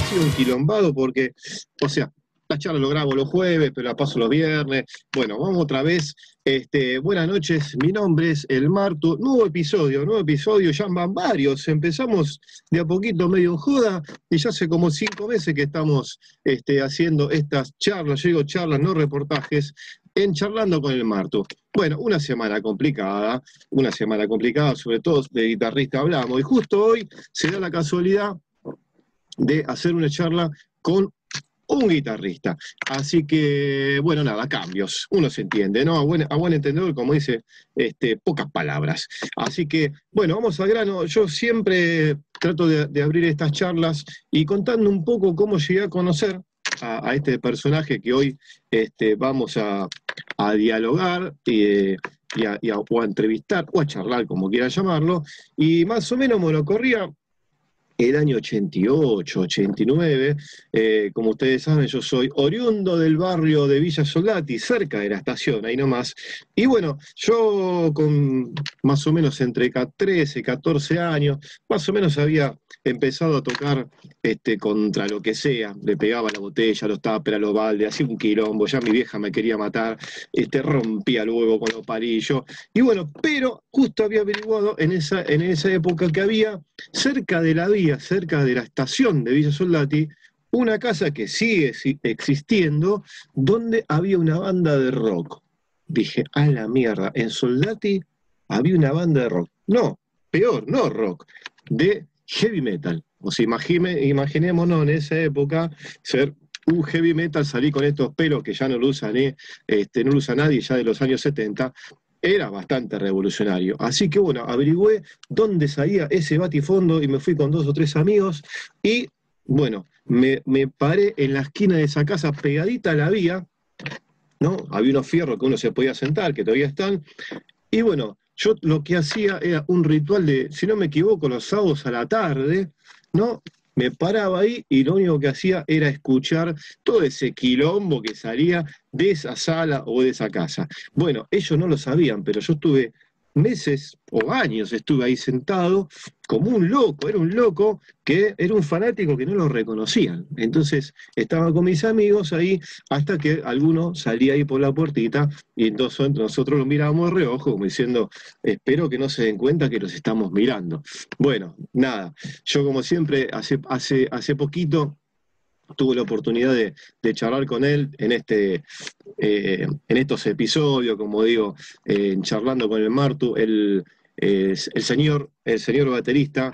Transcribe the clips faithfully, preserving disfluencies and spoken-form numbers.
sido un quilombado porque, o sea, la charla lo grabo los jueves, pero la paso los viernes. Bueno, vamos otra vez. Este, buenas noches, mi nombre es El Martu. Nuevo episodio, nuevo episodio, ya van varios. Empezamos de a poquito medio en joda y ya hace como cinco meses que estamos este, haciendo estas charlas, yo digo charlas, no reportajes, en Charlando con El Martu. Bueno, una semana complicada, una semana complicada, sobre todo de guitarrista hablamos, y justo hoy se da la casualidad de hacer una charla con un guitarrista. Así que, bueno, nada, cambios. Uno se entiende, ¿no? A buen, a buen entendedor, como dice, este, pocas palabras. Así que, bueno, vamos al grano. Yo siempre trato de, de abrir estas charlas y contando un poco cómo llegué a conocer a, a este personaje que hoy este, vamos a, a dialogar y, y, a, y a, o a entrevistar, o a charlar, como quiera llamarlo. Y más o menos me lo corría el año ochenta y ocho, ochenta y nueve, eh, como ustedes saben, yo soy oriundo del barrio de Villa Soldati, cerca de la estación, ahí nomás. Y bueno, yo con más o menos entre trece, catorce años, más o menos había empezado a tocar este, contra lo que sea. Le pegaba la botella, los tuppers, los baldes, hacía un quilombo, ya mi vieja me quería matar, este, rompía luego con los palillos. Y bueno, pero justo había averiguado en esa, en esa época que había cerca de la vía, cerca de la estación de Villa Soldati, una casa que sigue existiendo, donde había una banda de rock. Dije, a la mierda, en Soldati había una banda de rock. No, peor, no rock, de heavy metal. O sea, imagine, imaginémonos en esa época ser un heavy metal, salir con estos pelos que ya no lo usa, ni, este, no lo usa nadie, ya de los años setenta, era bastante revolucionario. Así que bueno, averigüé dónde salía ese batifondo y me fui con dos o tres amigos y bueno, me, me paré en la esquina de esa casa pegadita a la vía, ¿no? Había unos fierros que uno se podía sentar, que todavía están, y bueno, yo lo que hacía era un ritual de, si no me equivoco, los sábados a la tarde, ¿no? Me paraba ahí y lo único que hacía era escuchar todo ese quilombo que salía de esa sala o de esa casa. Bueno, ellos no lo sabían, pero yo estuve meses o años, estuve ahí sentado como un loco, era un loco que era un fanático que no lo reconocían. Entonces estaba con mis amigos ahí hasta que alguno salía ahí por la puertita y entonces nosotros lo mirábamos de reojo como diciendo, espero que no se den cuenta que los estamos mirando. Bueno, nada, yo como siempre hace, hace, hace poquito tuve la oportunidad de, de charlar con él en, este, eh, en estos episodios, como digo, eh, charlando con el Martu, el, eh, el, señor, el señor baterista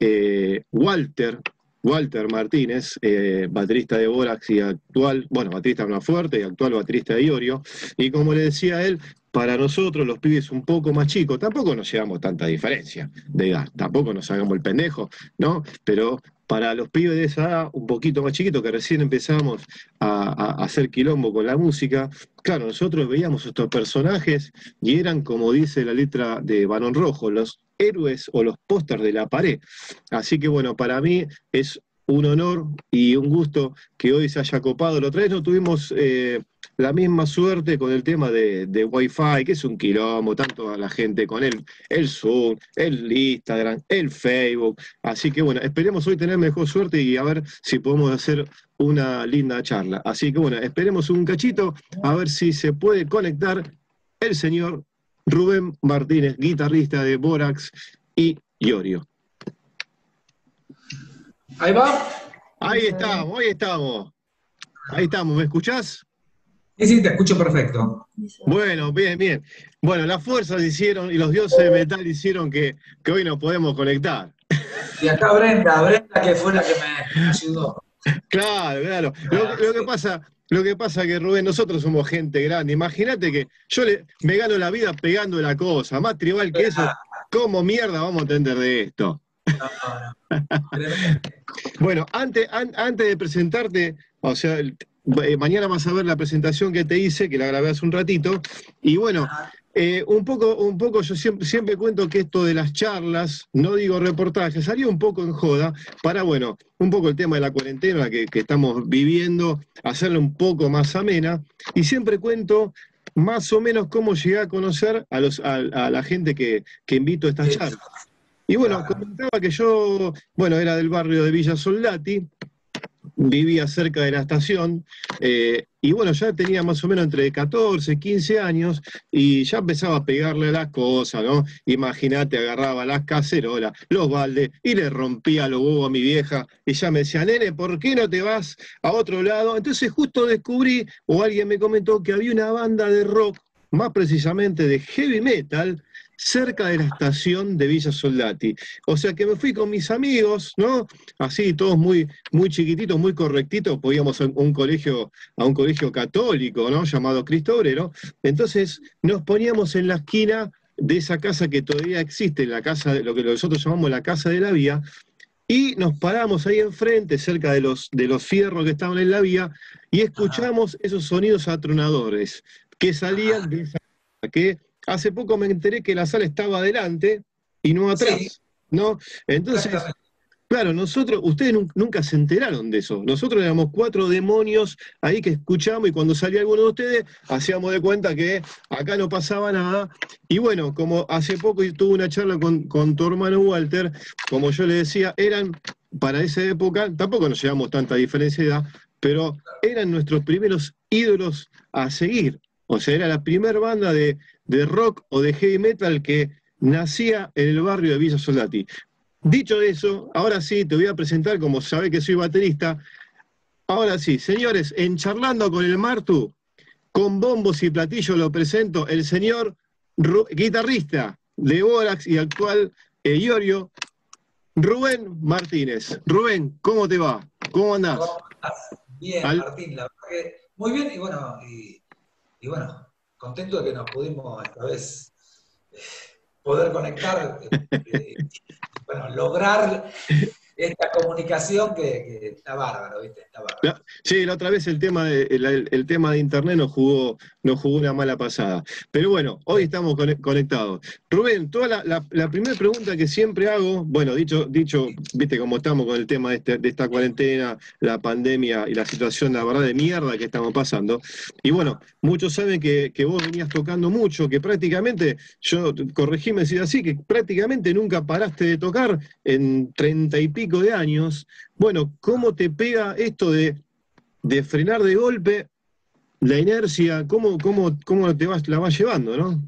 eh, Walter, Walter Martínez, eh, baterista de Borax y actual, bueno, baterista de Una Fuerte y actual baterista de Iorio, y como le decía a él, para nosotros, los pibes un poco más chicos, tampoco nos llevamos tanta diferencia de edad, tampoco nos hagamos el pendejo, ¿no? Pero para los pibes de esa edad, un poquito más chiquitos, que recién empezamos a, a, a hacer quilombo con la música, claro, nosotros veíamos estos personajes y eran, como dice la letra de Barón Rojo, los héroes o los pósters de la pared. Así que bueno, para mí es un honor y un gusto que hoy se haya copado. La otra vez no tuvimos eh, la misma suerte con el tema de, de Wi-Fi, que es un quilombo, tanto a la gente con el, el Zoom, el Instagram, el Facebook. Así que bueno, esperemos hoy tener mejor suerte y a ver si podemos hacer una linda charla. Así que bueno, esperemos un cachito a ver si se puede conectar el señor Rubén Martínez, guitarrista de Borax y Iorio. Ahí va. Ahí estamos, ahí estamos. Ahí estamos, ¿me escuchás? Sí, sí, te escucho perfecto. Bueno, bien, bien. Bueno, las fuerzas hicieron y los dioses de metal hicieron que, que hoy nos podemos conectar. Y acá Brenda, Brenda que fue la que me, me ayudó. Claro, claro. Lo, lo que pasa, lo que pasa que, Rubén, nosotros somos gente grande. Imagínate que yo le, me gano la vida pegando la cosa. Más tribal que eso, ¿cómo mierda vamos a entender de esto? No, no. Bueno, antes, an, antes de presentarte, o sea, el, eh, mañana vas a ver la presentación que te hice, que la grabé hace un ratito, y bueno, eh, un poco, un poco yo siempre, siempre cuento que esto de las charlas, no digo reportajes, salió un poco en joda, para, bueno, un poco el tema de la cuarentena que, que estamos viviendo, hacerla un poco más amena, y siempre cuento más o menos cómo llegué a conocer a, los, a, a la gente que, que invito a estas charlas. Y bueno, comentaba que yo, bueno, era del barrio de Villa Soldati, vivía cerca de la estación, eh, y bueno, ya tenía más o menos entre catorce, quince años, y ya empezaba a pegarle a las cosas, ¿no? Imagínate, agarraba las cacerolas, los baldes, y le rompía los huevos a mi vieja, y ya me decía, nene, ¿por qué no te vas a otro lado? Entonces justo descubrí, o alguien me comentó, que había una banda de rock, más precisamente de heavy metal, cerca de la estación de Villa Soldati. O sea que me fui con mis amigos, ¿no? Así, todos muy, muy chiquititos, muy correctitos, podíamos a un colegio, a un colegio católico, ¿no? Llamado Cristo Obrero. Entonces nos poníamos en la esquina de esa casa que todavía existe, la casa de lo que nosotros llamamos la Casa de la Vía, y nos paramos ahí enfrente, cerca de los, de los fierros que estaban en la vía, y Ajá, escuchamos esos sonidos atronadores que salían ajá. de esa que hace poco me enteré que la sala estaba adelante y no Sí, atrás, ¿no? Entonces, exactamente. claro, nosotros, ustedes nun- nunca se enteraron de eso. Nosotros éramos cuatro demonios ahí que escuchamos y cuando salía alguno de ustedes, hacíamos de cuenta que acá no pasaba nada. Y bueno, como hace poco tuve una charla con, con tu hermano Walter, como yo le decía, eran, para esa época, tampoco nos llevamos tanta diferencia de edad, pero eran nuestros primeros ídolos a seguir. O sea, era la primera banda de, de rock o de heavy metal que nacía en el barrio de Villa Soldati. Dicho eso, ahora sí te voy a presentar, como sabe que soy baterista. Ahora sí, señores, en Charlando con el Martu, con bombos y platillos lo presento el señor Ru- guitarrista de Borax y actual eh, Iorio, Rubén Martínez. Rubén, ¿cómo te va? ¿Cómo andás? ¿Cómo estás? Bien, Al- Martín, la verdad que muy bien y bueno, y, y bueno, contento de que nos pudimos esta vez eh, poder conectar, eh, bueno, lograr esta comunicación que, que está bárbaro, ¿viste? Está bárbaro. La- Sí, la otra vez el tema de, el, el- el tema de internet nos jugó, nos jugó una mala pasada. Pero bueno, hoy Sí. estamos cone- conectados. Rubén, toda la, la- la primera pregunta que siempre hago, bueno, dicho, dicho, viste cómo estamos con el tema de, este- de esta cuarentena, la pandemia y la situación, la verdad, de mierda que estamos pasando. Y bueno, muchos saben que, que vos venías tocando mucho, que prácticamente, yo corregime si es así, que prácticamente nunca paraste de tocar en treinta y pico de años. Bueno, ¿cómo te pega esto de, de frenar de golpe la inercia? ¿Cómo, cómo, cómo te vas, la vas llevando, no?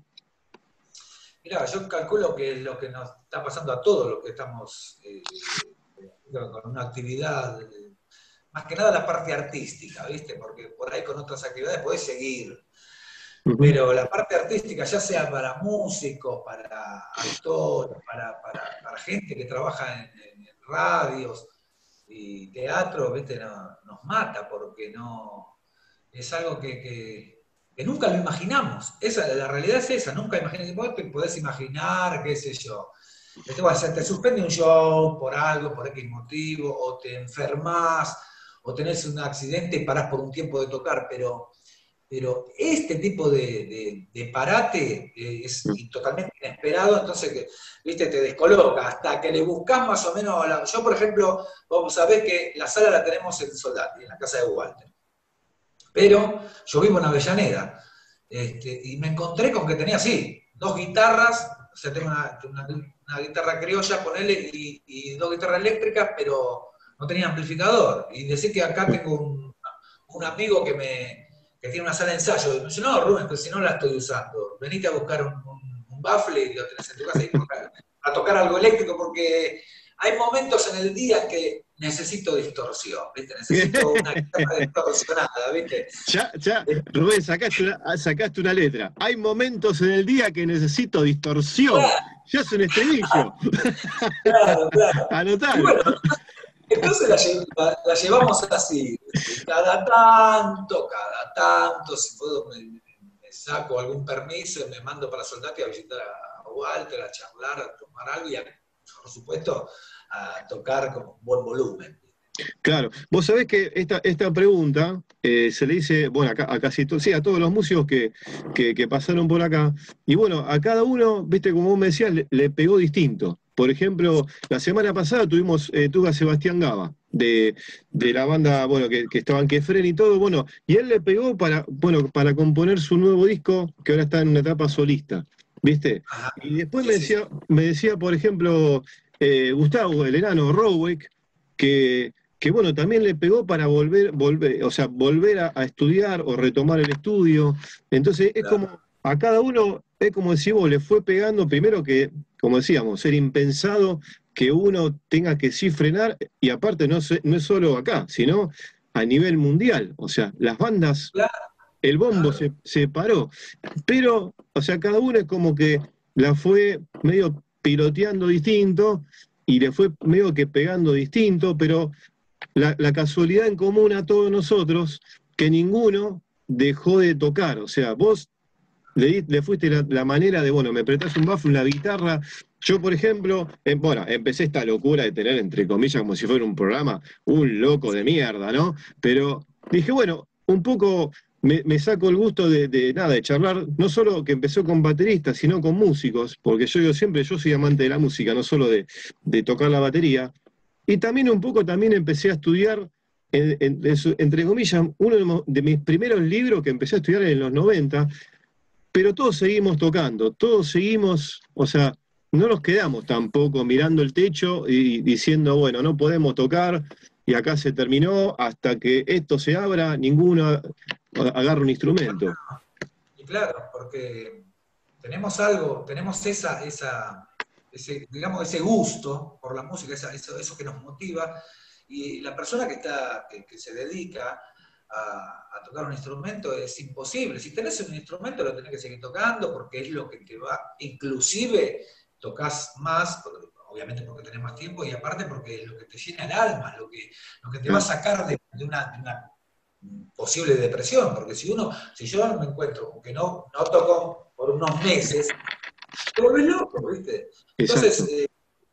Mirá, yo calculo que lo que nos está pasando a todos los que estamos eh, con una actividad, eh, más que nada la parte artística, ¿viste? Porque por ahí con otras actividades podés seguir. Ujú. Pero la parte artística, ya sea para músicos, para actores, para, para, para gente que trabaja en, en radios y teatro, ¿viste? No, nos mata porque no es algo que, que, que nunca lo imaginamos. Esa, la realidad es esa, nunca imaginas, vos te podés imaginar, qué sé yo. Este, bueno, se te suspende un show por algo, por X motivo, o te enfermas, o tenés un accidente y parás por un tiempo de tocar, pero pero este tipo de, de, de parate eh, es totalmente inesperado, entonces, que, viste, te descoloca, hasta que le buscas más o menos, la, yo por ejemplo, vos sabés que la sala la tenemos en Soldati, en la casa de Walter, pero yo vivo en Avellaneda, este, y me encontré con que tenía, sí, dos guitarras, o sea, tengo una, una, una guitarra criolla, ponele, y, y dos guitarras eléctricas, pero no tenía amplificador, y decir que acá tengo un, un amigo que me que tiene una sala de ensayo. Y me dice, no, Rubén, pero si no la estoy usando, venite a buscar un, un, un baffle y lo tenés en tu casa y tocar, a tocar algo eléctrico, porque hay momentos en el día que necesito distorsión, ¿viste? Necesito una guitarra distorsionada, ¿viste? Ya, ya, Rubén, sacaste una, sacaste una letra. Hay momentos en el día que necesito distorsión. Claro, Ya es un estribillo. claro, claro. Y Anotalo. bueno, entonces la, lle- la- la llevamos así, ¿viste? Cada tanto, cada tanto, si puedo, me, me saco algún permiso y me mando para Soldati a visitar a Walter, a charlar, a tomar algo y, a, por supuesto, a tocar con buen volumen. Claro, vos sabés que esta, esta pregunta eh, se le dice, bueno, a, a casi to- sí, a todos los músicos que, que, que pasaron por acá, y bueno, a cada uno, viste, como vos me decías, le, le pegó distinto. Por ejemplo, la semana pasada tuvimos, eh, tuve a Sebastián Gaba, de, de la banda, bueno, que, que estaban Quefren y todo, bueno, y él le pegó para, bueno, para componer su nuevo disco, que ahora está en una etapa solista, ¿viste? Ajá, Y después sí, me sí, sí. decía, me decía, por ejemplo, eh, Gustavo, el enano Roweck, que que bueno, también le pegó para volver, volver, o sea, volver a, a estudiar o retomar el estudio. Entonces es Claro, como, a cada uno, es como decís vos, le fue pegando primero que, como decíamos, ser impensado que uno tenga que sí frenar, y aparte no, se- no es solo acá, sino a nivel mundial. O sea, las bandas, claro, el bombo claro. se, se paró, pero, o sea, cada uno es como que la fue medio piloteando distinto y le fue medio que pegando distinto, pero la, la casualidad en común a todos nosotros, que ninguno dejó de tocar. O sea, vos le, di- le fuiste la, la manera de, bueno, me prestás un baffle, una guitarra. Yo, por ejemplo, em- bueno, empecé esta locura de tener, entre comillas, como si fuera un programa, un loco de mierda, ¿no? Pero dije, bueno, un poco me, me saco el gusto de, de, nada, de charlar, no solo que empezó con bateristas, sino con músicos, porque yo, yo siempre, yo soy amante de la música, no solo de, de tocar la batería. Y también un poco también empecé a estudiar, en- en- en su- entre comillas, uno de, mo- de mis primeros libros que empecé a estudiar en los noventa, pero todos seguimos tocando, todos seguimos, o sea, no nos quedamos tampoco mirando el techo y diciendo, bueno, no podemos tocar y acá se terminó, hasta que esto se abra, ninguno a- agarra un instrumento. Y claro, porque tenemos algo, tenemos esa, esa, ese, digamos, ese gusto por la música, esa- eso, eso que nos motiva, y la persona que, está, que, que se dedica a, a tocar un instrumento es imposible. Si tenés un instrumento lo tenés que seguir tocando porque es lo que te va, inclusive tocas más, porque- obviamente porque tenés más tiempo, y aparte porque es lo que te llena el alma, lo que, lo que te va a Claro, sacar de, de una, de una posible depresión, porque si uno, si yo me encuentro que no, no toco por unos meses, te vuelves loco, ¿viste? Entonces, exacto. eh,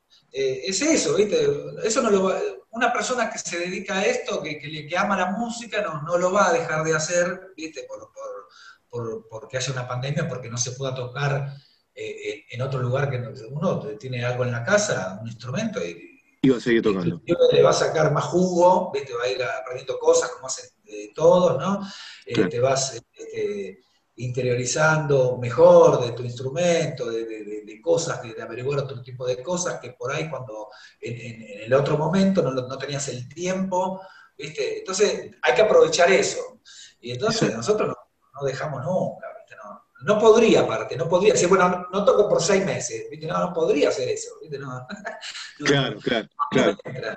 eh, es eso, ¿viste? Eso no lo va, una persona que se dedica a esto, que, que, le- que ama la música, no, no lo va a dejar de hacer, ¿viste? Por, por, por, porque haya una pandemia, porque no se pueda tocar eh, en otro lugar que no, uno tiene algo en la casa, un instrumento, y, Iba a seguir tocando. inclusive le va a sacar más jugo, ¿viste? Va a ir aprendiendo cosas como hacen eh, todos, ¿no? Eh, Claro, te vas este, interiorizando mejor de tu instrumento, de, de, de, de cosas, de, de, averiguar otro tipo de cosas que por ahí cuando en, en, en el otro momento no, no, tenías el tiempo, ¿viste? Entonces hay que aprovechar eso. Y entonces exacto. nosotros no, no dejamos nunca, ¿viste? No, no podría, aparte, no podría decir, bueno, no, no toco por seis meses, ¿viste? No, no podría hacer eso, ¿viste? No, no, no, Claro, claro, no me claro. entra.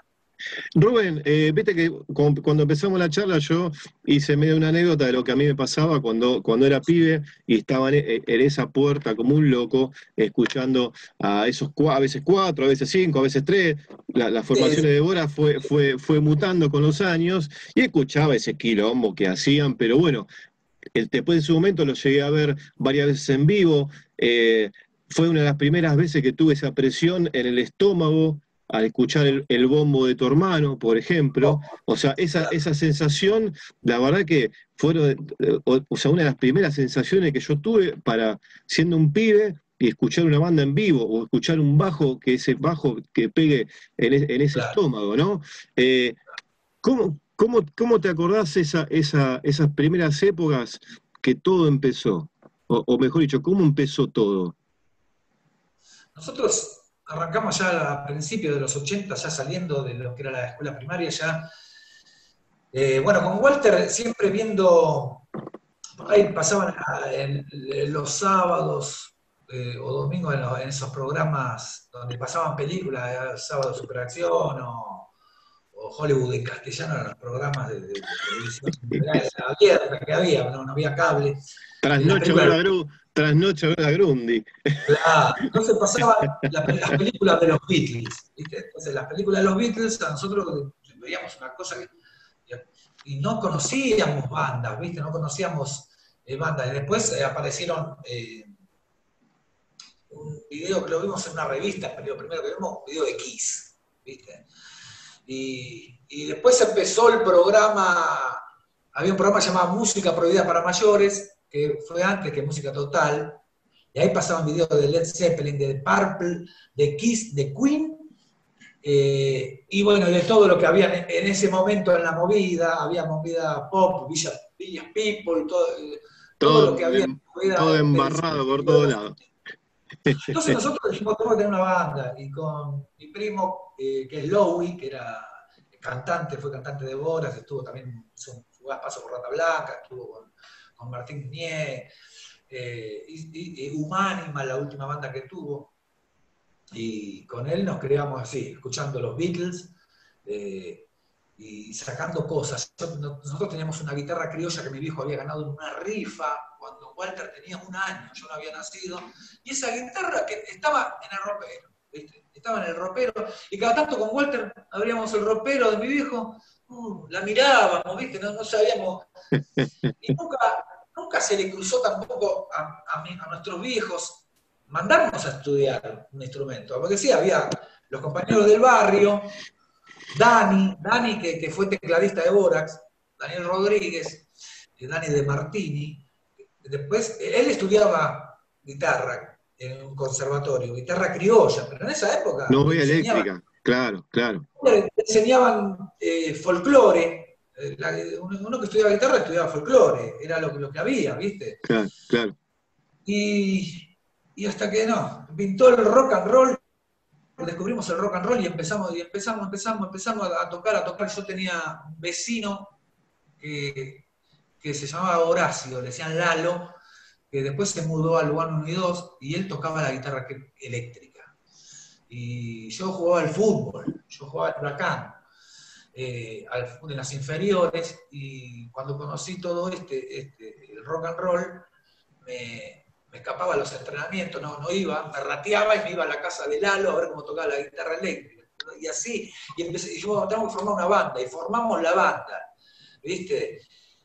Rubén, eh, viste que con- cuando empezamos la charla yo hice medio una anécdota de lo que a mí me pasaba cuando, cuando era pibe y estaba en, e- en esa puerta como un loco, escuchando a esos cua- a veces cuatro, a veces cinco, a veces tres. La, las Sí, formaciones de Bora fue, fue, fue mutando con los años y escuchaba ese quilombo que hacían, pero bueno, el, después en su momento lo llegué a ver varias veces en vivo. eh, Fue una de las primeras veces que tuve esa presión en el estómago al escuchar el, el bombo de tu hermano, por ejemplo. oh, O sea, esa, claro, esa sensación, la verdad que fueron, eh, o, o sea, una de las primeras sensaciones que yo tuve para siendo un pibe y escuchar una banda en vivo o escuchar un bajo, que ese bajo que pegue en, e- en ese claro. estómago, ¿no? Eh, ¿Cómo, cómo, cómo te acordás esa, esa, esas primeras épocas que todo empezó? O, o mejor dicho, ¿cómo empezó todo? Nosotros arrancamos ya a principios de los ochenta, ya saliendo de lo que era la escuela primaria, ya, eh, bueno, con Walter siempre viendo, por ahí pasaban a- en, en los sábados eh, o domingos en, los- en esos programas donde pasaban películas, eh, Sábado de Superacción o, o Hollywood en castellano, eran los programas de, de- de televisión abierta que había, no, no había cable. Eh, las Trasnoche a películas ver a Gru, trasnoche a ver a Grundy. Claro, entonces pasaban la- las películas de los Beatles, ¿viste? Entonces las películas de los Beatles, a nosotros veíamos una cosa que, y no conocíamos bandas, ¿viste? No conocíamos eh, bandas. Y después eh, aparecieron eh, un video que lo vimos en una revista, pero lo primero que vimos, un video de Kiss, ¿viste? Y, y después empezó el programa, había un programa llamado Música Prohibida para Mayores, que fue antes que Música Total, y ahí pasaban videos de Led Zeppelin, de Purple, de Kiss, de Queen, eh, y bueno, de todo lo que había en, en ese momento en la movida, había movida pop, Villa, Villa People, todo, eh, todo lo Todo, que había en em- la movida todo del embarrado por principio de todos los... lados. Entonces nosotros dijimos, tenemos que tener una banda, y con mi primo, eh, que es Lowy, que era cantante, fue cantante de Boras, estuvo también, hizo un fugaz paso por Rata Blanca, estuvo con, con Martín Nié, eh, y, y, y Humánima, la última banda que tuvo, y con él nos creamos así, escuchando los Beatles, eh, y sacando cosas. Nosotros teníamos una guitarra criolla que mi viejo había ganado en una rifa cuando Walter tenía un año, yo no había nacido, y esa guitarra que estaba en el ropero, ¿viste? Estaba en el ropero, y cada tanto con Walter abríamos el ropero de mi viejo, uh, la mirábamos, ¿viste? No, no sabíamos, y nunca, nunca se le cruzó tampoco a, a, mi, a nuestros viejos mandarnos a estudiar un instrumento, porque sí, había los compañeros del barrio, Dani, Dani que, que fue tecladista de Borax, Daniel Rodríguez, Dani de Martini. Después, él estudiaba guitarra en un conservatorio, guitarra criolla, pero en esa época No le voy enseñaban, eléctrica, claro, claro. le enseñaban eh, folclore. Eh, la, uno que estudiaba guitarra estudiaba folclore, era lo, lo que había, ¿viste? Claro, claro. Y, y hasta que no, pintó el rock and roll, descubrimos el rock and roll y empezamos, y empezamos, empezamos, empezamos a tocar, a tocar. Yo tenía un vecino que, que se llamaba Horacio, le decían Lalo, que después se mudó al Lugar uno y dos y él tocaba la guitarra eléctrica. Y yo jugaba al fútbol, yo jugaba al Huracán, eh, al fútbol en las inferiores, y cuando conocí todo este, este el rock and roll, me, me escapaba a los entrenamientos, no, no iba, me rateaba y me iba a la casa de Lalo a ver cómo tocaba la guitarra eléctrica. Y así, y, empecé, y yo, tenemos que formar una banda, y formamos la banda, ¿viste?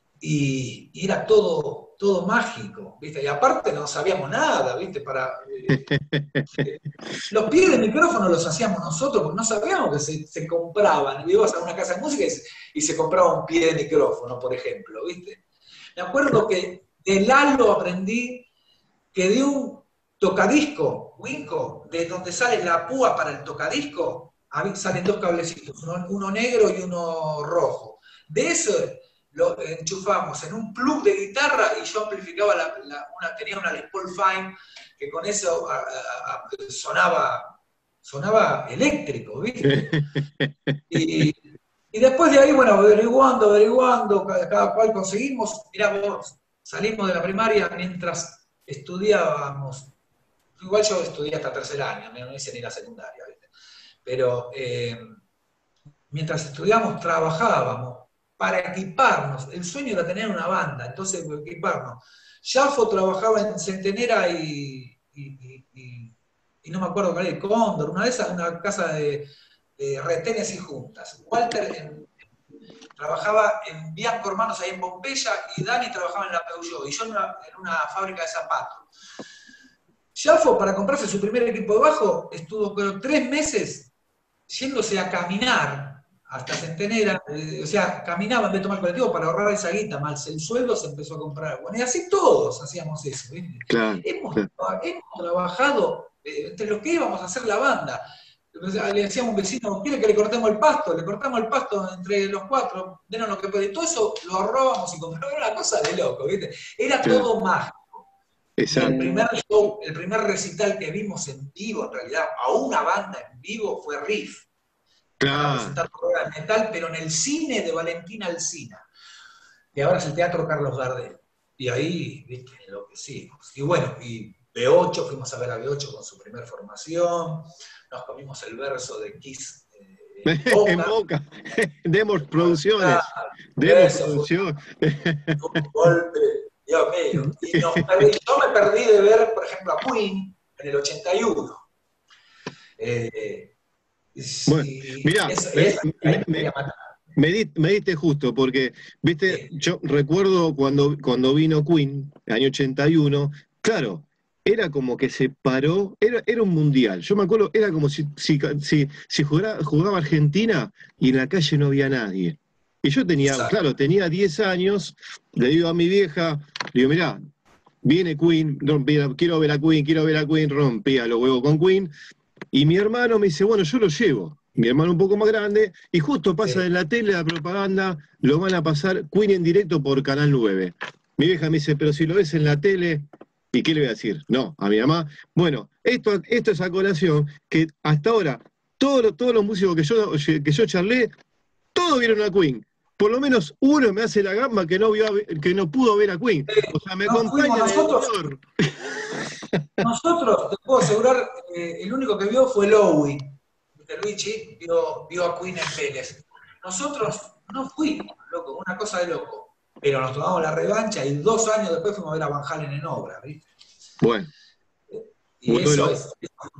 Y, y era todo, todo mágico, ¿viste? Y aparte no sabíamos nada, ¿viste? Para, eh, eh, los pies de micrófono los hacíamos nosotros, porque no sabíamos que se, se compraban. Ibas a una casa de música y se, y se compraba un pie de micrófono, por ejemplo, ¿viste? Me acuerdo que de Lalo aprendí que de un tocadisco, Winco, de donde sale la púa para el tocadisco, salen dos cablecitos, uno, uno negro y uno rojo. De eso lo enchufamos en un plug de guitarra y yo amplificaba, la, la, una, tenía una Les Paul Fine, que con eso a, a, a, sonaba, sonaba eléctrico, ¿viste? Y, y después de ahí, bueno, averiguando, averiguando, cada, cada cual conseguimos, mirá vos, salimos de la primaria mientras estudiábamos, igual yo estudié hasta tercer año, no hice ni la secundaria, ¿viste? Pero eh, mientras estudiábamos trabajábamos para equiparnos, el sueño era tener una banda, entonces equiparnos. Jafo trabajaba en Centenera y, y, y, y, y no me acuerdo cuál era, el Cóndor, una de esas, una casa de, de retenes y juntas. Walter en, trabajaba en Bianco Hermanos ahí en Pompeya y Dani trabajaba en la Peugeot y yo en una, en una fábrica de zapatos. Jafo, para comprarse su primer equipo de bajo, estuvo creo, tres meses yéndose a caminar hasta Centenera, eh, o sea, caminaba en vez de tomar el colectivo para ahorrar esa guita, más el sueldo se empezó a comprar. Bueno, y así todos hacíamos eso. ¿Viste? Claro, hemos, claro. hemos trabajado eh, entre los que íbamos a hacer la banda. Le decíamos a un vecino, ¿quiere que le cortemos el pasto? Le cortamos el pasto entre los cuatro, denos lo que puede. Todo eso lo ahorrábamos y comprábamos. Era una cosa de loco, ¿viste? Era Claro. todo mágico. Exacto. El primer show, el primer recital que vimos en vivo, en realidad, a una banda en vivo, fue Riff. Claro. Para presentar obra de metal, pero en el cine de Valentina Alsina, que ahora es el Teatro Carlos Gardel. Y ahí, viste, enloquecimos. Y bueno, y B ocho, fuimos a ver a B ocho con su primer formación, nos comimos el verso de Kiss eh, en Boca. En Boca. Demos Producciones. Demos Producciones. Un golpe, Dios mío. Y nos perdí, yo me perdí de ver, por ejemplo, a Queen en el ochenta y uno. Eh, Bueno, y mirá, es, me, es, me, me, me, di, me diste justo, porque, viste, sí. Yo recuerdo cuando, cuando vino Queen, el año ochenta y uno, claro, era como que se paró, era, era un mundial. Yo me acuerdo, era como si, si, si, si jugaba, jugaba Argentina y en la calle no había nadie. Y yo tenía, Exacto. claro, tenía diez años, le digo a mi vieja, le digo, mirá, viene Queen, rompía, quiero ver a Queen, quiero ver a Queen, rompía los huevos con Queen. Y mi hermano me dice, bueno, yo lo llevo. Mi hermano un poco más grande, y justo pasa sí. en la tele la propaganda, lo van a pasar Queen en directo por Canal nueve. Mi vieja me dice, pero si lo ves en la tele, ¿y qué le voy a decir? No, a mi mamá. Bueno, esto, esto es a colación, que hasta ahora, todos, todos los músicos que yo, que yo charlé, todos vieron a Queen. Por lo menos uno me hace la gamba que no, vio a, que no pudo ver a Queen. O sea, me no acompaña en el dolor. Nosotros, te puedo asegurar, eh, el único que vio fue Lowy. Luigi vio, vio a Queen en Vélez. Nosotros no fuimos, loco, una cosa de loco. Pero nos tomamos la revancha y dos años después fuimos a ver a Van Halen en obra, ¿viste? Bueno. Y uno eso de los, es.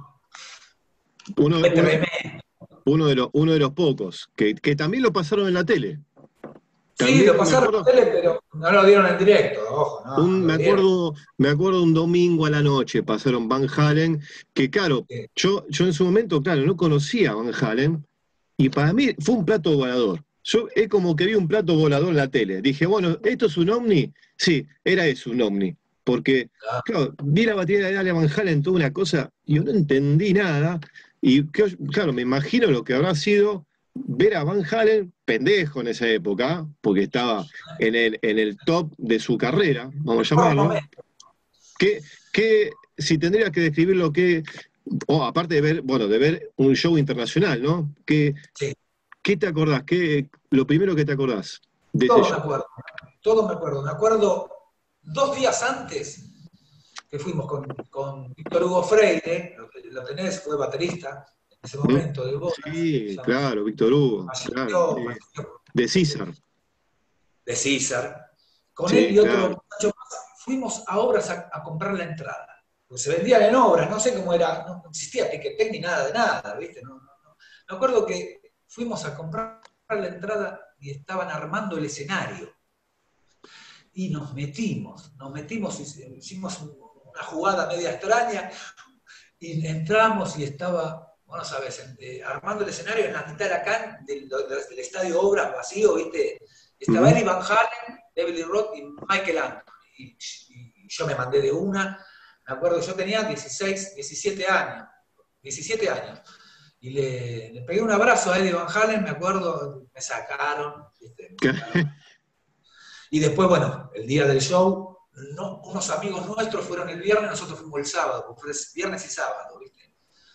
Uno, es uno, tremendo. uno, de los, uno de los pocos, que, que también lo pasaron en la tele. También Sí, lo pasaron en la tele, pero no lo dieron en directo, ojo, no. Un, no me, lo dieron. acuerdo, me acuerdo un domingo a la noche pasaron Van Halen, que claro, Sí. yo, yo en su momento, claro, no conocía a Van Halen, y para mí fue un plato volador. Yo es como que vi un plato volador en la tele. Dije, bueno, ¿esto es un ovni? Sí, era eso, un ovni. Porque, Ah, claro, vi la batería de Ale Van Halen, toda una cosa, y yo no entendí nada. Y claro, me imagino lo que habrá sido ver a Van Halen, pendejo en esa época, porque estaba en el, en el top de su carrera, vamos a por llamarlo. momento. Que, que si tendrías que describirlo, que, o aparte de ver, bueno, de ver un show internacional, ¿no? ¿Qué, Sí, qué te acordás? ¿Qué, lo primero que te acordás de ese todo me show? acuerdo. Todo me acuerdo. Me acuerdo dos días antes que fuimos con, con Víctor Hugo Freire, lo, lo tenés, fue baterista en ese ¿Mm? momento de Bolas. Sí, claro, Víctor Hugo, claro, Falleció, sí. falleció De César. de César. Con él Sí, y otro claro. muchacho más fuimos a obras a, a comprar la entrada. Porque se vendían en obras, no sé cómo era, no existía Ticketek ni nada de nada, ¿viste? No, no, no. Me acuerdo que fuimos a comprar la entrada y estaban armando el escenario. Y nos metimos, nos metimos, hicimos una jugada media extraña y entramos y estaba, bueno, sabes, eh, armando el escenario en la mitad de la can del, del estadio Obras vacío, ¿viste? Estaba Uh-huh. Eddie Van Halen, David Lee Roth y Michael Anthony. Y, y yo me mandé de una, me acuerdo, yo tenía dieciséis, diecisiete años, diecisiete años. Y le, le pegué un abrazo a Eddie Van Halen, me acuerdo, me sacaron, ¿viste? Me sacaron. Y después, bueno, el día del show, no, unos amigos nuestros fueron el viernes, nosotros fuimos el sábado, porque fue viernes y sábado, ¿viste?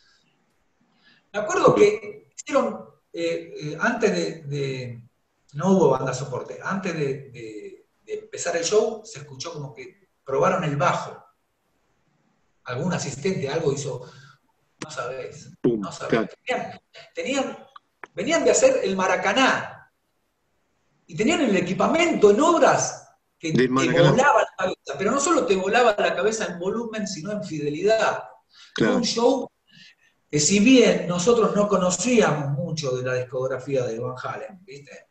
Me acuerdo que hicieron, eh, eh, antes de, de, no hubo banda soporte, antes de, de, de empezar el show, se escuchó como que probaron el bajo. Algún asistente, algo hizo, no sabés, no sabés. Tenían, tenían, venían de hacer el Maracaná, y tenían el equipamiento en obras que te volaba la cabeza, pero no solo te volaba la cabeza en volumen, sino en fidelidad. Claro. Fue un show que si bien nosotros no conocíamos mucho de la discografía de Van Halen, ¿viste?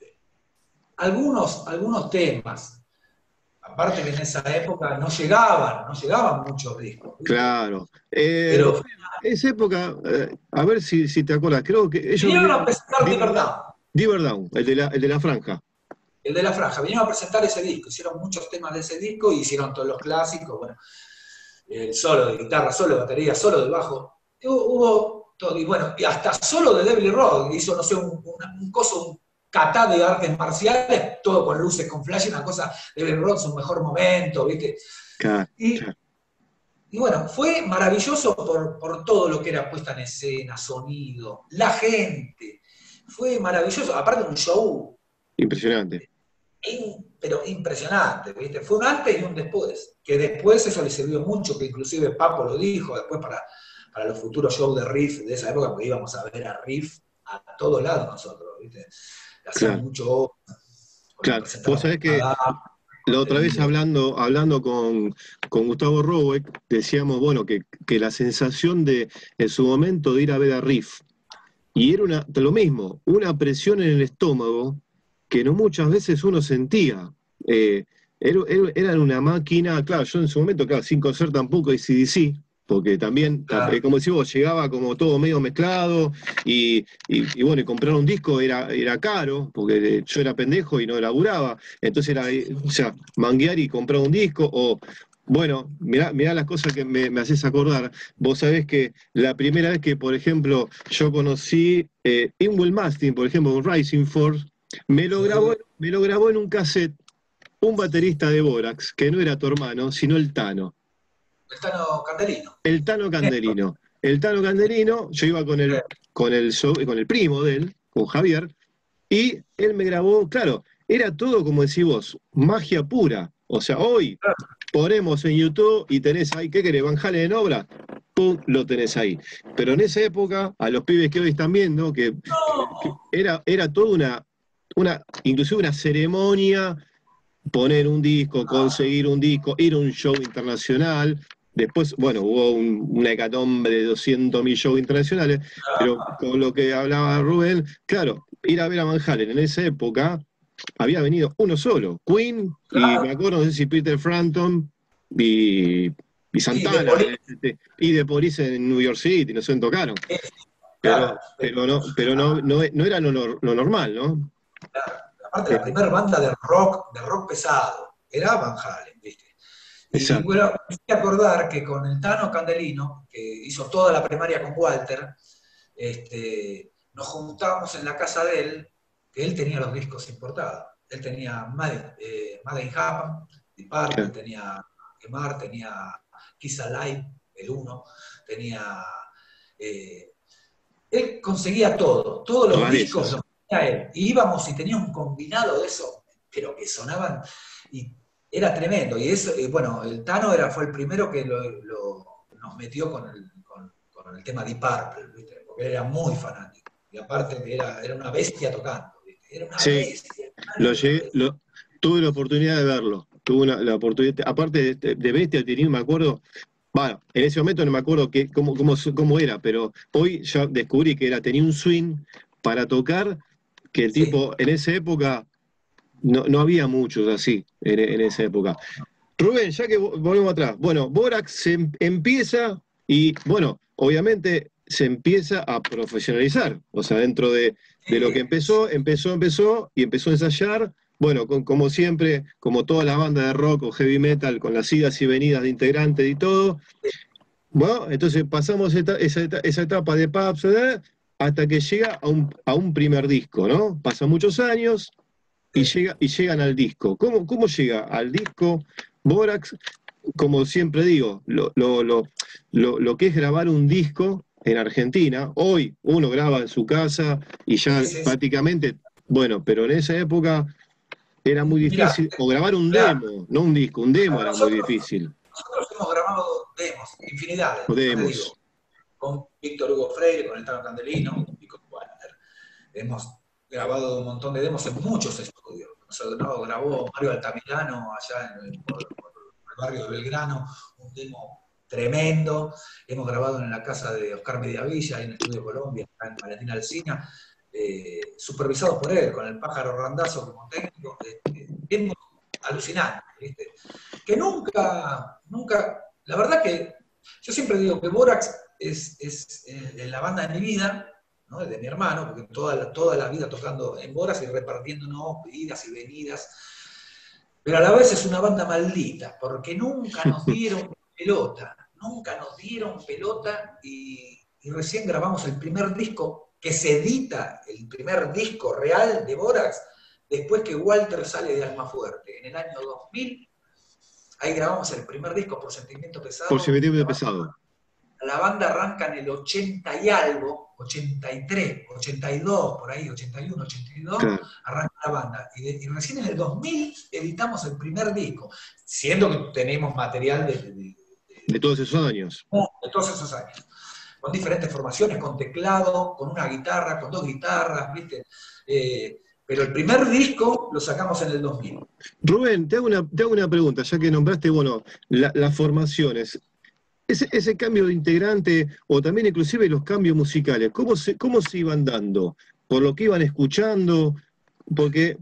Algunos, algunos temas, aparte que en esa época no llegaban, no llegaban muchos discos, ¿viste? Claro. Eh, pero esa época, eh, a ver si, si te acuerdas, creo que ellos vinieron a presentar Diver Down. Diver Down, el de la, el de la franja. El de la franja, vinieron a presentar ese disco, hicieron muchos temas de ese disco y hicieron todos los clásicos, bueno, el solo de guitarra, solo de batería, solo de bajo, hubo todo, y bueno, y hasta solo de David Lee Roth, hizo, no sé, un, un, un coso, un catá de artes marciales, todo con luces, con flash, una cosa, David Lee Roth, su mejor momento, ¿viste? Claro, y, claro. y bueno, fue maravilloso por, por todo lo que era puesta en escena, sonido, la gente, fue maravilloso, aparte de un show impresionante. In, pero impresionante, ¿viste? Fue un antes y un después, que después eso le sirvió mucho, que inclusive Papo lo dijo, después para, para los futuros shows de Riff de esa época, porque íbamos a ver a Riff a todos lados nosotros, ¿viste? Hacíamos claro. mucho... Claro, vos sabés que la otra vez hablando, hablando con, con Gustavo Roweck, decíamos, bueno, que, que la sensación de, en su momento, de ir a ver a Riff, y era una, lo mismo, una presión en el estómago, que no muchas veces uno sentía. Eh, era, era una máquina, claro, yo en su momento, claro, sin conocer tampoco A C D C, porque también, claro. eh, como decís vos, llegaba como todo medio mezclado, y, y, y bueno, y comprar un disco era, era caro, porque yo era pendejo y no laburaba, entonces era, o sea, manguear y comprar un disco, o... Bueno, mirá, mirá las cosas que me, me haces acordar. Vos sabés que la primera vez que, por ejemplo, yo conocí eh, Ingrid Mastin, por ejemplo, Rising Force, me lo, grabó, me lo grabó en un cassette un baterista de Borax, que no era tu hermano, sino el Tano. El Tano Candelino. El Tano Candelino. El Tano Candelino, yo iba con el, con el, con el primo de él, con Javier, Y él me grabó, claro, era todo como decís vos, magia pura. O sea, hoy ponemos en YouTube y tenés ahí, ¿qué querés? Van Halen en obra, pum, lo tenés ahí. Pero en esa época, a los pibes que hoy están viendo, que, que era, era toda una, una, inclusive una ceremonia, poner un disco, conseguir un disco, ir a un show internacional. Después, bueno, hubo un, una hecatombe de doscientos mil shows internacionales, pero con lo que hablaba Rubén, claro, ir a ver a Van Halen en esa época había venido uno solo, Queen, y me acuerdo, no sé si Peter Frampton y, y Y de Santana, Police, este, y de Police en New York City, no sé dónde tocaron. claro, Pero, pero no, pero no, no, no era lo, lo normal, ¿no? claro. Aparte, la Eh, primera banda de rock, de rock pesado, era Van Halen, ¿viste? Y exacto. bueno, me hice acordar que con el Tano Candelino, que hizo toda la primaria con Walter, este, nos juntábamos en la casa de él, que él tenía los discos importados. Él tenía Made, eh, Made in Japan, Deep Purple, Claro. tenía Quemar, tenía Kiss Alive, el uno, tenía... eh, él conseguía todo, todos los discos Rarezas. los tenía él. Y íbamos y tenía un combinado de eso, pero que sonaban, y era tremendo. Y eso, y bueno, el Tano era, fue el primero que lo, lo, nos metió con el, con, con el tema Deep Purple, ¿viste? Porque él era muy fanático. Y aparte era, era una bestia tocando, ¿viste? Era una Sí, bestia, lo era una llegué, bestia. lo, tuve la oportunidad de verlo. Tuve una- la oportunidad, aparte de, de Bestia, tenía, me acuerdo, bueno, en ese momento no me acuerdo qué, cómo, cómo, cómo era, pero hoy ya descubrí que era, tenía un swing para tocar, que el Sí. tipo, en esa época, no, no había muchos así, en, en esa época. Rubén, ya que vo- volvemos atrás, bueno, Borax se em- empieza y, bueno, obviamente se empieza a profesionalizar, o sea, dentro de, de lo que Sí, empezó, empezó, empezó y empezó a ensayar, bueno, con- como siempre, como todas las bandas de rock o heavy metal, con las idas y venidas de integrantes y todo, bueno, entonces pasamos eta- esa, eta- esa etapa de pubs, ¿eh? Hasta que llega a un, a un primer disco, ¿no? Pasan muchos años y, sí. llega, y llegan al disco. ¿Cómo, cómo llega al disco Borax? Como siempre digo, lo, lo, lo, lo, lo que es grabar un disco en Argentina, hoy uno graba en su casa y Sí, ya sí, sí. prácticamente, bueno, pero en esa época era muy Mira, difícil, o grabar un claro, demo, no un disco, un demo era muy nosotros, difícil, nosotros hemos grabado demos, infinidades, o ya te demos. digo, con Víctor Hugo Freire, con el Tano Candelino y con Walter. Hemos grabado un montón de demos en muchos estudios. O sea, ¿no? Grabó Mario Altamirano allá en, por, por el barrio de Belgrano, un demo tremendo. Hemos grabado en la casa de Oscar Mediavilla, en Estudio Colombia, acá en Valentina Alsina, eh, supervisados por él, con el Pájaro Randazzo como técnico. Eh, demos alucinantes, ¿viste? Que nunca, nunca, la verdad que yo siempre digo que Borax es, es eh, la banda de mi vida, ¿no? De mi hermano, porque toda la, toda la vida tocando en Boras y repartiéndonos idas y venidas, pero a la vez es una banda maldita, porque nunca nos dieron pelota, nunca nos dieron pelota y, y recién grabamos el primer disco que se edita, el primer disco real de Borax, después que Walter sale de Almafuerte, en el año dos mil, ahí grabamos el primer disco por Sentimiento Por si Pesado, me tiene la banda pesado. la banda arranca en el ochenta y algo, ochenta y tres, ochenta y dos, por ahí, ochenta y uno, ochenta y dos, Claro, arranca la banda. Y, de, y recién en el dos mil editamos el primer disco, siendo que tenemos material de, de, de, de todos esos años. de todos esos años, con diferentes formaciones, con teclado, con una guitarra, con dos guitarras, ¿viste? Eh, pero el primer disco lo sacamos en el dos mil. Rubén, te hago una, te hago una pregunta, ya que nombraste, bueno, la- las formaciones. Ese, ese cambio de integrante, o también inclusive los cambios musicales, ¿cómo se, cómo se iban dando? ¿Por lo que iban escuchando? Porque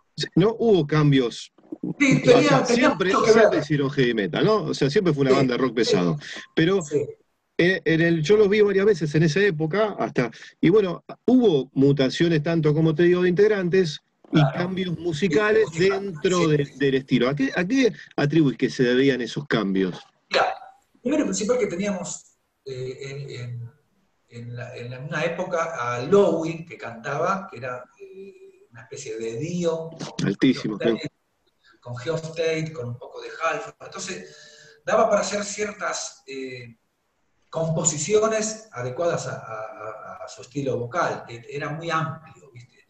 no hubo cambios. Sí, O sea, tenía, tenía siempre, mucho que ver. siempre hicieron heavy metal, ¿no? O sea, siempre fue una Sí, banda de rock sí, pesado. Pero sí, en, en el, yo los vi varias veces en esa época, hasta, y bueno, hubo mutaciones tanto como te digo de integrantes y claro. cambios Sí, musicales música, dentro sí. de- del estilo. ¿A qué, a qué atribuís que se debían esos cambios? Mira, primero y principal que teníamos eh, en, en- en la- en una época a Lowy que cantaba, que era eh, una especie de Dio, con Geoff Altísimos, ¿no? Tate, con, Geoff Tate, con un poco de Halford. Entonces, daba para hacer ciertas eh, composiciones adecuadas a, a- a- a su estilo vocal, que era muy amplio, ¿viste?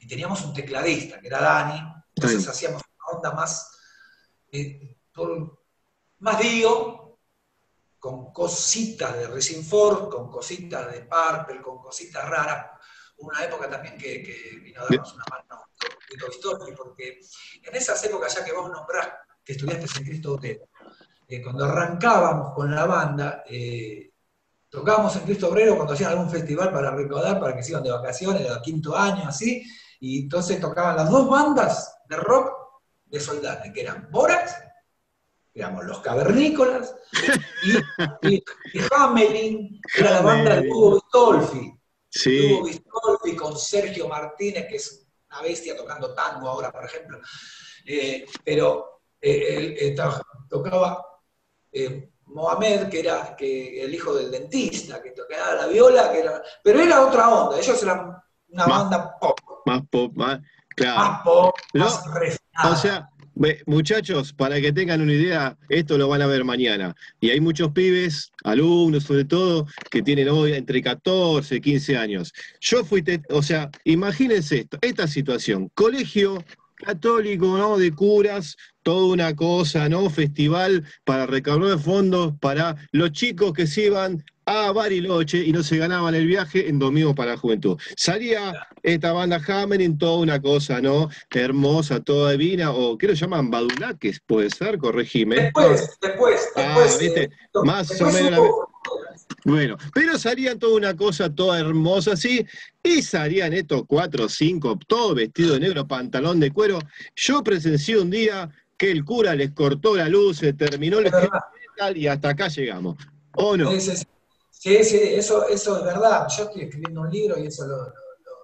y teníamos un tecladista, que era Dani, entonces hacíamos una onda más, eh, por, más Dio, con cositas de Racing Force, con cositas de Purple, con cositas raras. Una época también que, que vino a darnos una mano de Toy Story, porque en esas épocas, ya que vos nombrás que estudiaste en Cristo Obrero, eh, cuando arrancábamos con la banda, eh, tocábamos en Cristo Obrero cuando hacían algún festival para recaudar, para que se iban de vacaciones, de quinto año, así, y entonces tocaban las dos bandas de rock de Soldate, que eran Borax, digamos, los Cavernícolas, y, y, y Hamelin, que era la banda de Hugo Bistolfi. Sí. Hugo Bistolfi con Sergio Martínez, que es una bestia tocando tango ahora, por ejemplo. Eh, pero eh, él, él tocaba eh, Mohamed, que era que, el hijo del dentista, que tocaba la viola, que era, pero era otra onda. Ellos eran una más, banda pop. Más pop, más, claro. Más pop, ¿No? más refinada. O sea, muchachos, para que tengan una idea, esto lo van a ver mañana. Y hay muchos pibes, alumnos sobre todo, que tienen hoy entre catorce, quince años. Yo fui, te, o sea, imagínense esto, esta situación. Colegio católico, ¿no? De curas, toda una cosa, ¿no? Festival para recaudar fondos para los chicos que se iban a Bariloche y no se ganaban el viaje en Domingo para la Juventud. Salía esta banda Hammering, toda una cosa, ¿no? Hermosa, toda divina, o ¿qué lo llaman? Badulaques, puede ser, corregime. Después, después, ah, después. ¿viste? Eh, Más después o menos hubo... la... Bueno, pero salían toda una cosa toda hermosa así, y salían estos cuatro o cinco, todo vestido de negro, pantalón de cuero. Yo presencié un día que el cura les cortó la luz, se terminó el heavy metal y hasta acá llegamos. ¿O no? Sí, sí, sí, sí, eso, eso es verdad. Yo estoy escribiendo un libro y eso lo, lo,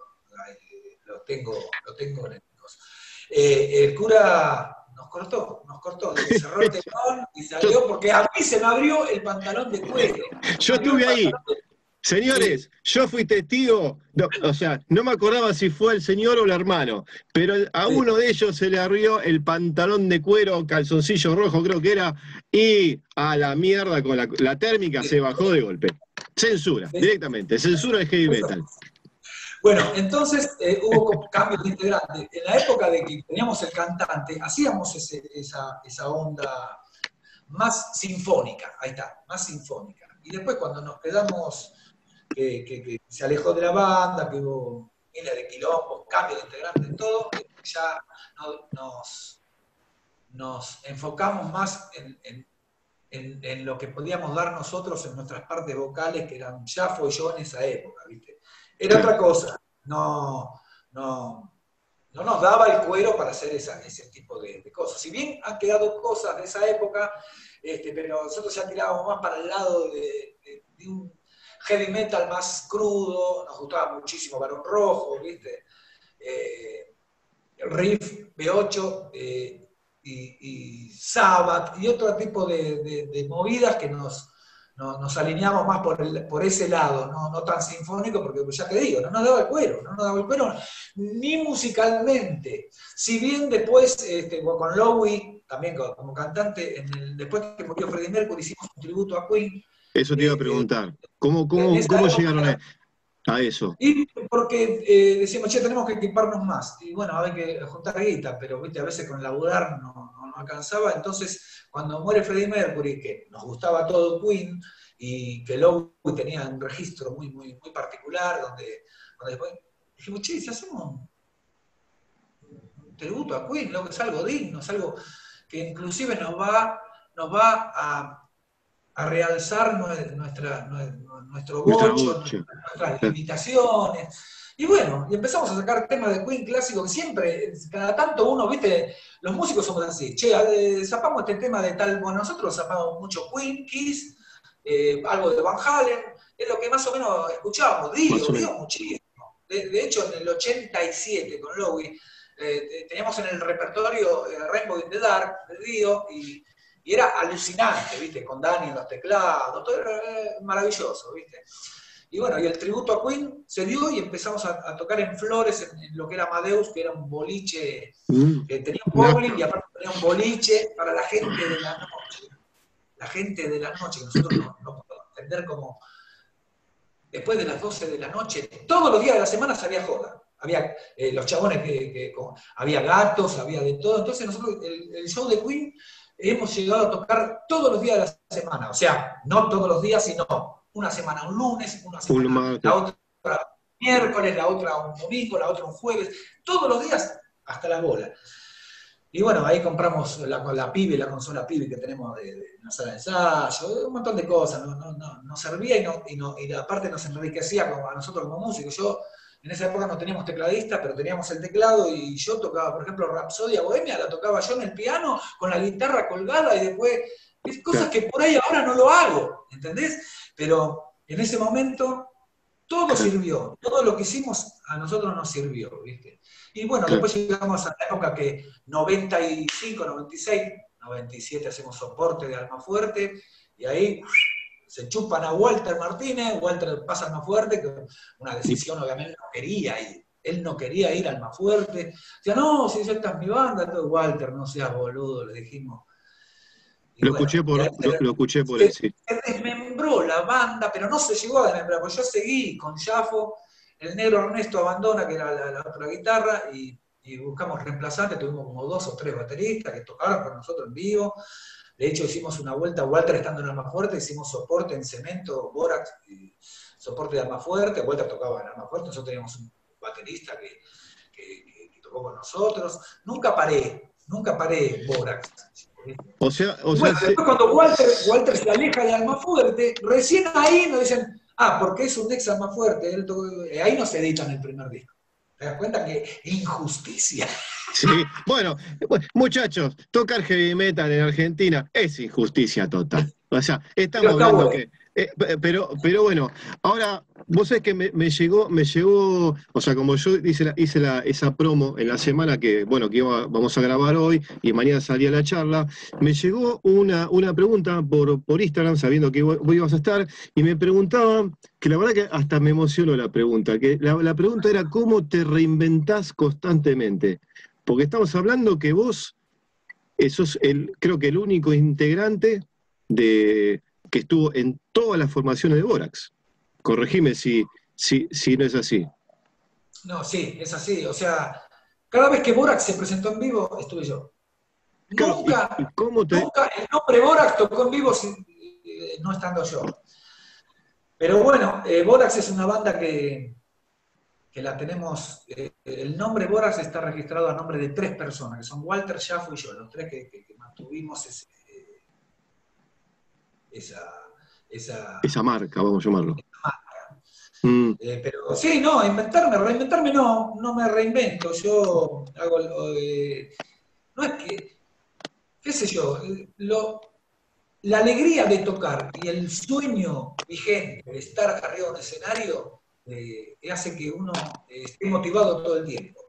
lo, lo tengo, lo tengo en el coso. Eh, el cura nos cortó, nos cortó, cerró el telón y salió, porque a mí se me abrió el pantalón de cuero. Yo estuve ahí. Señores, yo fui testigo, no, o sea, no me acordaba si fue el señor o el hermano, pero a sí. uno de ellos se le abrió el pantalón de cuero, calzoncillo rojo creo que era, y a la mierda con la, la térmica sí. se bajó de golpe. Censura, sí. directamente, censura de heavy metal. Bueno, entonces eh, hubo cambios de integrantes. En la época de que teníamos el cantante, hacíamos ese, esa, esa onda más sinfónica, ahí está, más sinfónica. Y después cuando nos quedamos... Que, que, que se alejó de la banda, que hubo miles de quilombos, cambios de integrantes, todo, ya no, nos, nos enfocamos más en, en, en, en lo que podíamos dar nosotros en nuestras partes vocales, que eran Jafo y yo en esa época, ¿viste? Era otra cosa, no, no, no nos daba el cuero para hacer esa, ese tipo de, de cosas. Si bien han quedado cosas de esa época, este, pero nosotros ya tirábamos más para el lado de, de, de un heavy metal más crudo, nos gustaba muchísimo Barón Rojo, ¿viste? Eh, Riff, B ocho eh, y, y Sabbath y otro tipo de, de, de movidas que nos, nos, nos alineamos más por, el, por ese lado, no, no tan sinfónico, porque ya te digo, no nos daba el cuero, no nos daba el cuero ni musicalmente. Si bien después, este, con Lowy, también como cantante, en el, después que murió Freddie Mercury, hicimos un tributo a Queen. Eso te iba a preguntar. ¿Cómo, cómo, cómo llegaron a, a eso? Y porque eh, decimos, che, tenemos que equiparnos más. Y bueno, hay que juntar guita, pero ¿viste? A veces con laburar no, no, no alcanzaba. Entonces, cuando muere Freddie Mercury, que nos gustaba todo Queen, y que Lowe tenía un registro muy, muy, muy particular, donde, donde después dijimos, che, si hacemos un, un tributo a Queen, lo que es algo digno, es algo que inclusive nos va, nos va a a realzar nuestra, nuestro bocho, nuestras limitaciones. Y bueno, y empezamos a sacar temas de Queen clásico que siempre, cada tanto uno, viste, los músicos somos así, che, zapamos este tema de tal, bueno, nosotros zapamos mucho Queen, Kiss, eh, algo de Van Halen, es lo que más o menos escuchábamos, Dio, Dio muchísimo. De, de hecho, en el ochenta y siete con Lowy, eh, teníamos en el repertorio eh, Rainbow in the Dark de Dio, y Y era alucinante, ¿viste? Con Dani en los teclados, todo era maravilloso, ¿viste? Y bueno, y el tributo a Queen se dio y empezamos a, a tocar en Flores, en, en lo que era Amadeus, que era un boliche, mm. que tenía un bowling y aparte tenía un boliche para la gente de la noche. La gente de la noche, que nosotros no, no podemos entender como después de las doce de la noche, todos los días de la semana salía joda. había eh, los chabones que, que con, había gatos, había de todo. Entonces nosotros, el, el show de Queen, hemos llegado a tocar todos los días de la semana. O sea, no todos los días, sino una semana un lunes, una semana la otra un miércoles, la otra un domingo, la otra un jueves, todos los días hasta la bola. Y bueno, ahí compramos la, la Pibe, la consola Pibe que tenemos de, de una sala de ensayo, un montón de cosas, nos no, no, no servía y, no, y, no, y aparte nos enriquecía como a nosotros como músicos. Yo, en esa época no teníamos tecladista, pero teníamos el teclado y yo tocaba, por ejemplo, Rapsodia Bohemia, la tocaba yo en el piano con la guitarra colgada y después, cosas que por ahí ahora no lo hago, ¿entendés? Pero en ese momento todo sirvió, todo lo que hicimos a nosotros nos sirvió, ¿viste? Y bueno, después llegamos a la época que noventa y cinco, noventa y seis, noventa y siete hacemos soporte de Almafuerte, y ahí se chupan a Walter Martínez, Walter pasa a Almafuerte, que una decisión obviamente no quería ir, él no quería ir a Almafuerte, decía, no, si esta es mi banda, todo Walter, no seas boludo, le dijimos. Y lo, bueno, escuché por, lo, se, lo escuché por él, sí. Se desmembró la banda, pero no se llegó a desmembrar, porque yo seguí con Jafo, el negro Ernesto abandona, que era la, la otra guitarra, y, y buscamos reemplazantes, tuvimos como dos o tres bateristas que tocaron con nosotros en vivo. De hecho, hicimos una vuelta, Walter estando en Almafuerte, hicimos soporte en Cemento, Borax, y soporte de Almafuerte, Walter tocaba en Almafuerte, nosotros teníamos un baterista que, que, que, que tocó con nosotros. Nunca paré, nunca paré Borax. O sea, o y bueno, sea, después se... cuando Walter, Walter se aleja de Almafuerte, recién ahí nos dicen, ah, porque es un ex Almafuerte, él tocó, ahí no se editan el primer disco. ¿Te das cuenta que injusticia? Sí, bueno, muchachos, tocar heavy metal en Argentina es injusticia total. O sea, estamos pero hablando bueno. que... Eh, pero, pero bueno, ahora, vos sabés que me, me llegó, me llegó, o sea, como yo hice, la, hice la, esa promo en la semana que, bueno, que iba, vamos a grabar hoy y mañana salía la charla, me llegó una, una pregunta por, por Instagram, sabiendo que vos, vos ibas a estar, y me preguntaban, que la verdad que hasta me emocionó la pregunta, que la, la pregunta era cómo te reinventás constantemente. Porque estamos hablando que vos sos el, creo que el único integrante de, que estuvo en todas las formaciones de Borax. Corregime si, si, si no es así. No, sí, es así. O sea, cada vez que Borax se presentó en vivo, estuve yo. Claro, Nunca, ¿y, y cómo te... nunca el nombre Borax tocó en vivo sin, eh, no estando yo. Pero bueno, eh, Borax es una banda que, que la tenemos, eh, el nombre Borax está registrado a nombre de tres personas, que son Walter, Jafo y yo, los tres que, que, que mantuvimos ese, eh, esa, esa, esa marca, vamos a llamarlo. Esa marca. Mm. Eh, pero sí, no, inventarme, reinventarme no, no me reinvento, yo hago, eh, no es que, qué sé yo, lo, la alegría de tocar y el sueño vigente de estar arriba de un escenario eh, hace que uno eh, esté motivado todo el tiempo.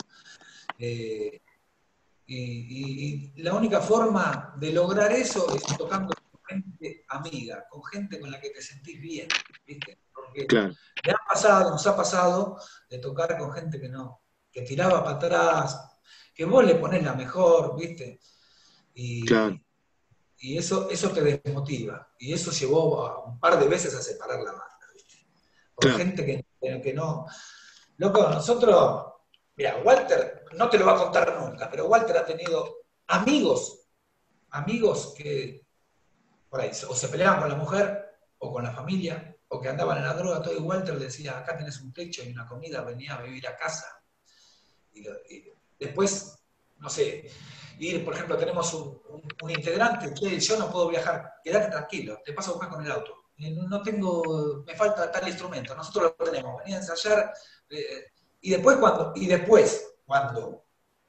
Eh, y, y, y la única forma de lograr eso es tocando con gente amiga, con gente con la que te sentís bien, ¿viste? Porque claro. me ha pasado, nos ha pasado de tocar con gente que no, que tiraba para atrás, que vos le ponés la mejor, ¿viste? Y, claro. y eso, eso te desmotiva. Y eso llevó a un par de veces a separar la banda, ¿viste? Por Claro. gente que, que no... Loco, nosotros... Mira, Walter, no te lo va a contar nunca, pero Walter ha tenido amigos, amigos que por ahí o se peleaban con la mujer o con la familia o que andaban en la droga, todo, y Walter decía, acá tenés un techo y una comida, venía a vivir a casa. Y, y después, no sé, ir, por ejemplo, tenemos un, un, un integrante que yo no puedo viajar, quédate tranquilo, te paso a buscar con el auto. No tengo, me falta tal instrumento, nosotros lo tenemos, venía a ensayar... Eh, Y después, cuando, y después, cuando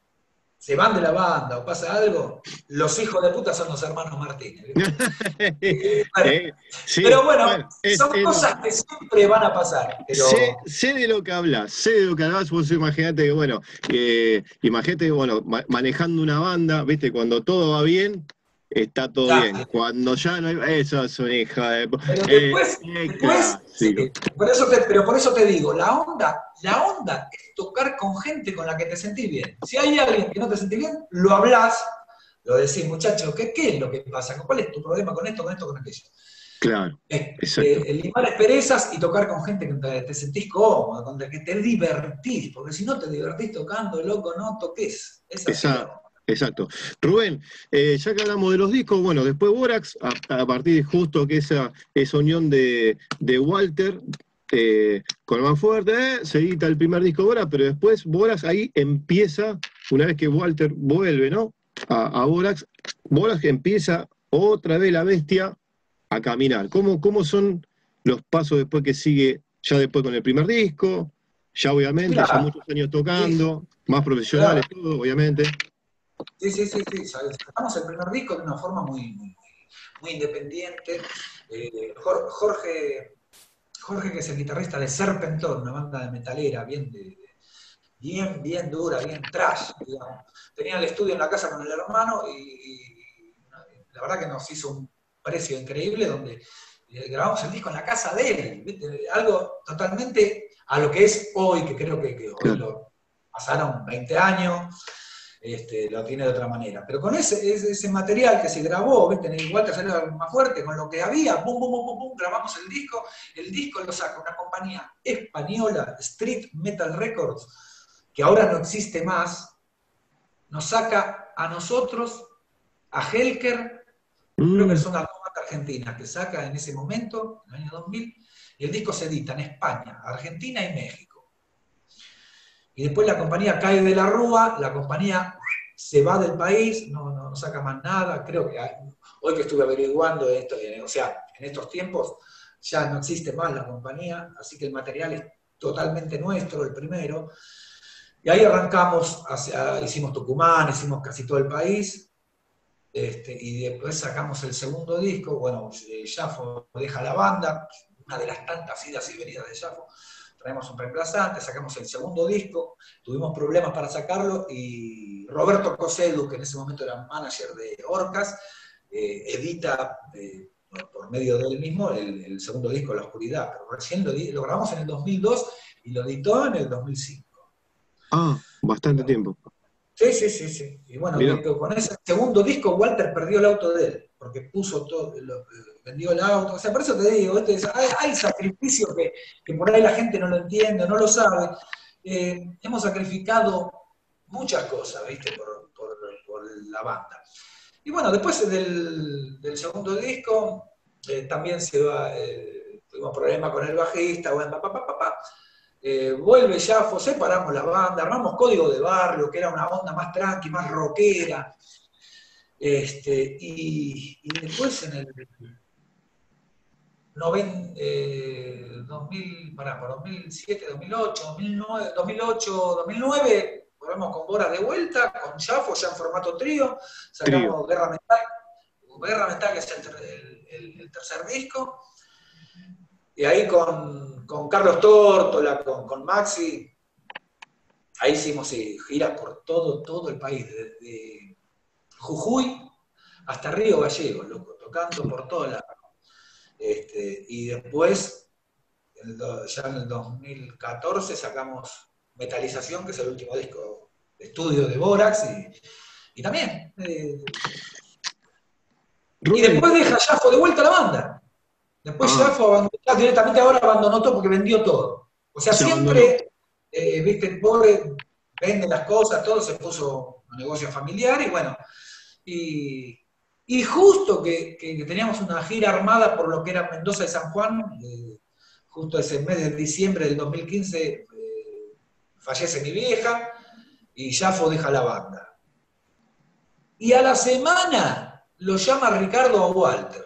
se van de la banda o pasa algo, los hijos de puta son los hermanos Martínez. eh, bueno, eh, sí, pero bueno, bueno es, son es cosas lo... que siempre van a pasar. Pero... Sé, sé de lo que hablas, sé de lo que hablas, vos imaginate que, bueno, eh, imagínate, bueno, ma manejando una banda, viste, cuando todo va bien, está todo ya, bien. Cuando ya no hay... Eso es un hijo de... Pero eh, después, eh, después sí, por eso te, pero por eso te digo, la onda, la onda es tocar con gente con la que te sentís bien. Si hay alguien que no te sentís bien, lo hablás, lo decís, muchachos, ¿qué, ¿qué es lo que pasa? ¿Cuál es tu problema con esto, con esto, con aquello? Claro, exacto. Este, limar asperezas y tocar con gente que te, te sentís cómodo, con la que te divertís, porque si no te divertís tocando, loco, no toques. Es así la Esa, onda. exacto. Rubén, eh, ya que hablamos de los discos, bueno, después Borax, a, a partir de justo que esa, esa unión de, de Walter eh, con Más Fuerte, eh, se edita el primer disco de Borax, pero después Borax ahí empieza, una vez que Walter vuelve, ¿no? A, a Borax, Borax empieza otra vez la bestia a caminar. ¿Cómo, cómo son los pasos después que sigue, ya después con el primer disco? Ya obviamente, ya Mira, muchos años sí, tocando, más claro, profesionales, todo, obviamente. sí, sí, sí, sí, sacamos el primer disco de una forma muy, muy, muy independiente. Eh, Jorge, Jorge, que es el guitarrista de Serpentor, una banda de metalera, bien, de, bien, bien dura, bien trash, digamos. Tenía el estudio en la casa con el hermano y, y la verdad que nos hizo un precio increíble donde eh, grabamos el disco en la casa de él, ¿viste? Algo totalmente a lo que es hoy, que creo que, que hoy Claro. lo pasaron veinte años. Este, lo tiene de otra manera. Pero con ese, ese, ese material que se grabó, ¿viste? Igual que salió algo más fuerte, con lo que había, pum, pum, pum, pum, pum, grabamos el disco. El disco lo saca una compañía española, Street Metal Records, que ahora no existe más, nos saca a nosotros, a Helker, creo que Mm, son las dos bandas argentinas que saca en ese momento, en el año dos mil, y el disco se edita en España, Argentina y México. Y después la compañía cae de la rúa, la compañía se va del país, no, no, no saca más nada, creo que hay, hoy que estuve averiguando esto, o sea, en estos tiempos ya no existe más la compañía, así que el material es totalmente nuestro, el primero. Y ahí arrancamos, hacia, hicimos Tucumán, hicimos casi todo el país, este, y después sacamos el segundo disco, bueno, Jafo deja la banda, una de las tantas idas y venidas de Jafo, traemos un reemplazante, sacamos el segundo disco, tuvimos problemas para sacarlo y Roberto Cosedu, que en ese momento era manager de Orcas, eh, edita eh, por, por, medio de él mismo el, el, segundo disco, La Oscuridad, pero recién lo, lo grabamos en el dos mil dos y lo editó en el dos mil cinco. ah, bastante tiempo. Sí, sí, sí, sí. Y bueno, Mirá. que, que con ese segundo disco Walter perdió el auto de él, porque puso todo, lo, vendió el auto. O sea, por eso te digo, este, hay, hay sacrificio que, que por ahí la gente no lo entiende, no lo sabe. Eh, hemos sacrificado muchas cosas, ¿viste? Por, por, por la banda. Y bueno, después del, del segundo disco, eh, también se va, eh, tuvimos problemas con el bajista, bueno, papá, papá, papá. Eh, vuelve Jafo, separamos la banda, armamos Código de Barrio, que era una onda más tranqui, más rockera. Este, y, y después en el noventa, eh, dos mil, pará, por dos mil siete, dos mil ocho, dos mil nueve, dos mil ocho, dos mil nueve, volvemos con Boras de vuelta, con Jafo ya en formato trío, Trío. sacamos Guerra Mental, Guerra Mental que es el, el, el, el tercer disco. Y ahí con, con Carlos Tórtola, con, con Maxi, ahí hicimos sí, giras por todo, todo el país, desde Jujuy hasta Río Gallegos, loco, tocando por todos lados. Este, y después, el, ya en el dos mil catorce, sacamos Metalización, que es el último disco de estudio de Borax, y, y también. Eh, y Rubén. después deja Jafo de vuelta a la banda. Después Ah, Jafo abandonó, directamente ahora abandonó todo porque vendió todo. O sea, se abandonó. siempre, eh, viste, el pobre vende las cosas, todo se puso un negocio familiar y bueno. Y, y justo que, que, que, teníamos una gira armada por lo que era Mendoza y San Juan, eh, justo ese mes de diciembre del dos mil quince eh, fallece mi vieja y Jafo deja la banda. Y a la semana lo llama Ricardo a Walter.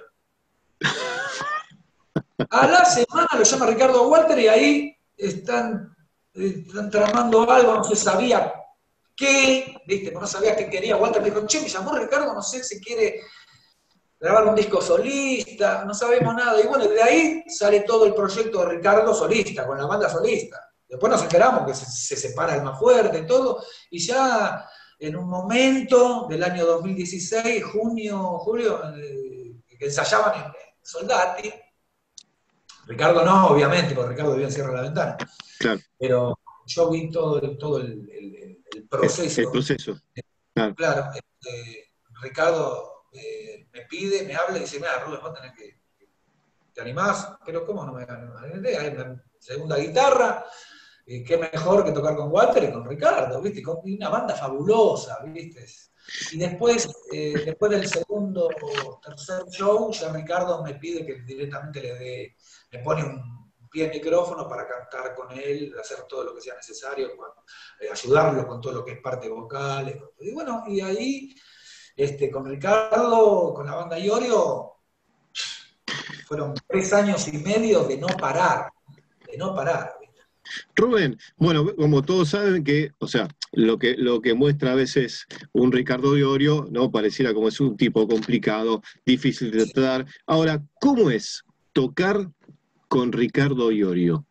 A la semana lo llama Ricardo a Walter y ahí están, están tramando algo, no se sabía qué, ¿viste? No sabía qué quería. Walter me dijo, che, me llamó Ricardo, no sé si quiere grabar un disco solista, no sabemos nada. Y bueno, de ahí sale todo el proyecto de Ricardo solista, con la banda solista. Después nos enteramos que se, se separa el Más Fuerte y todo, y ya en un momento del año dos mil dieciséis, junio, julio, eh, que ensayaban en Soldati. Ricardo no, obviamente, porque Ricardo vivía en Cierra la Ventana. Claro. Pero yo vi todo, todo el, el, el proceso. El, el proceso. Claro. Claro, este, Ricardo eh, me pide, me habla y dice, mira, Rubén, vos tenés que, ¿te animás? Pero ¿cómo no me animo? Hay una segunda guitarra, y qué mejor que tocar con Walter y con Ricardo, ¿viste? Con una banda fabulosa, ¿viste? Y después, eh, después del segundo o tercer show, ya Ricardo me pide que directamente le dé, le pone un pie de micrófono para cantar con él, hacer todo lo que sea necesario, bueno, eh, ayudarlo con todo lo que es parte vocal. Y bueno, y ahí, este, con Ricardo, con la banda Iorio, fueron tres años y medio de no parar, de no parar. Rubén, bueno, como todos saben que, o sea, lo que, lo que muestra a veces un Ricardo Iorio, ¿no? Pareciera como es un tipo complicado, difícil de tratar. Ahora, ¿cómo es tocar con Ricardo Iorio?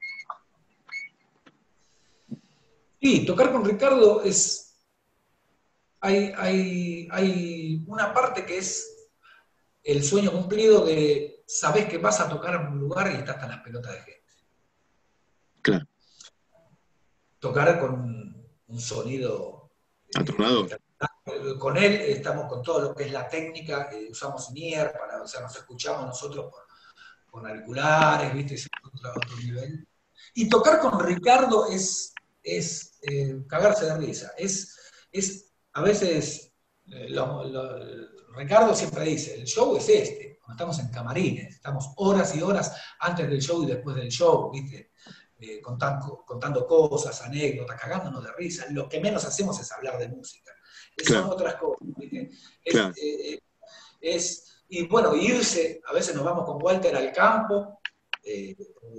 Sí, tocar con Ricardo es. Hay, hay, hay una parte que es el sueño cumplido de sabés que vas a tocar en un lugar y estás hasta las pelotas de gente. Claro. Tocar con un, un sonido Atronador. Eh, con él estamos con todo lo que es la técnica, eh, usamos in-ear, para, o sea, nos escuchamos nosotros con, con auriculares, ¿viste? Es otro, otro nivel. Y tocar con Ricardo es, es eh, cagarse de risa. Es, es a veces, eh, lo, lo, Ricardo siempre dice, el show es este, cuando estamos en camarines, estamos horas y horas antes del show y después del show, ¿viste? Eh, contando, contando cosas, anécdotas, cagándonos de risa. Lo que menos hacemos es hablar de música. Claro. Son otras cosas. ¿Viste? Es, claro. eh, es, y bueno, irse, a veces nos vamos con Walter al campo, eh,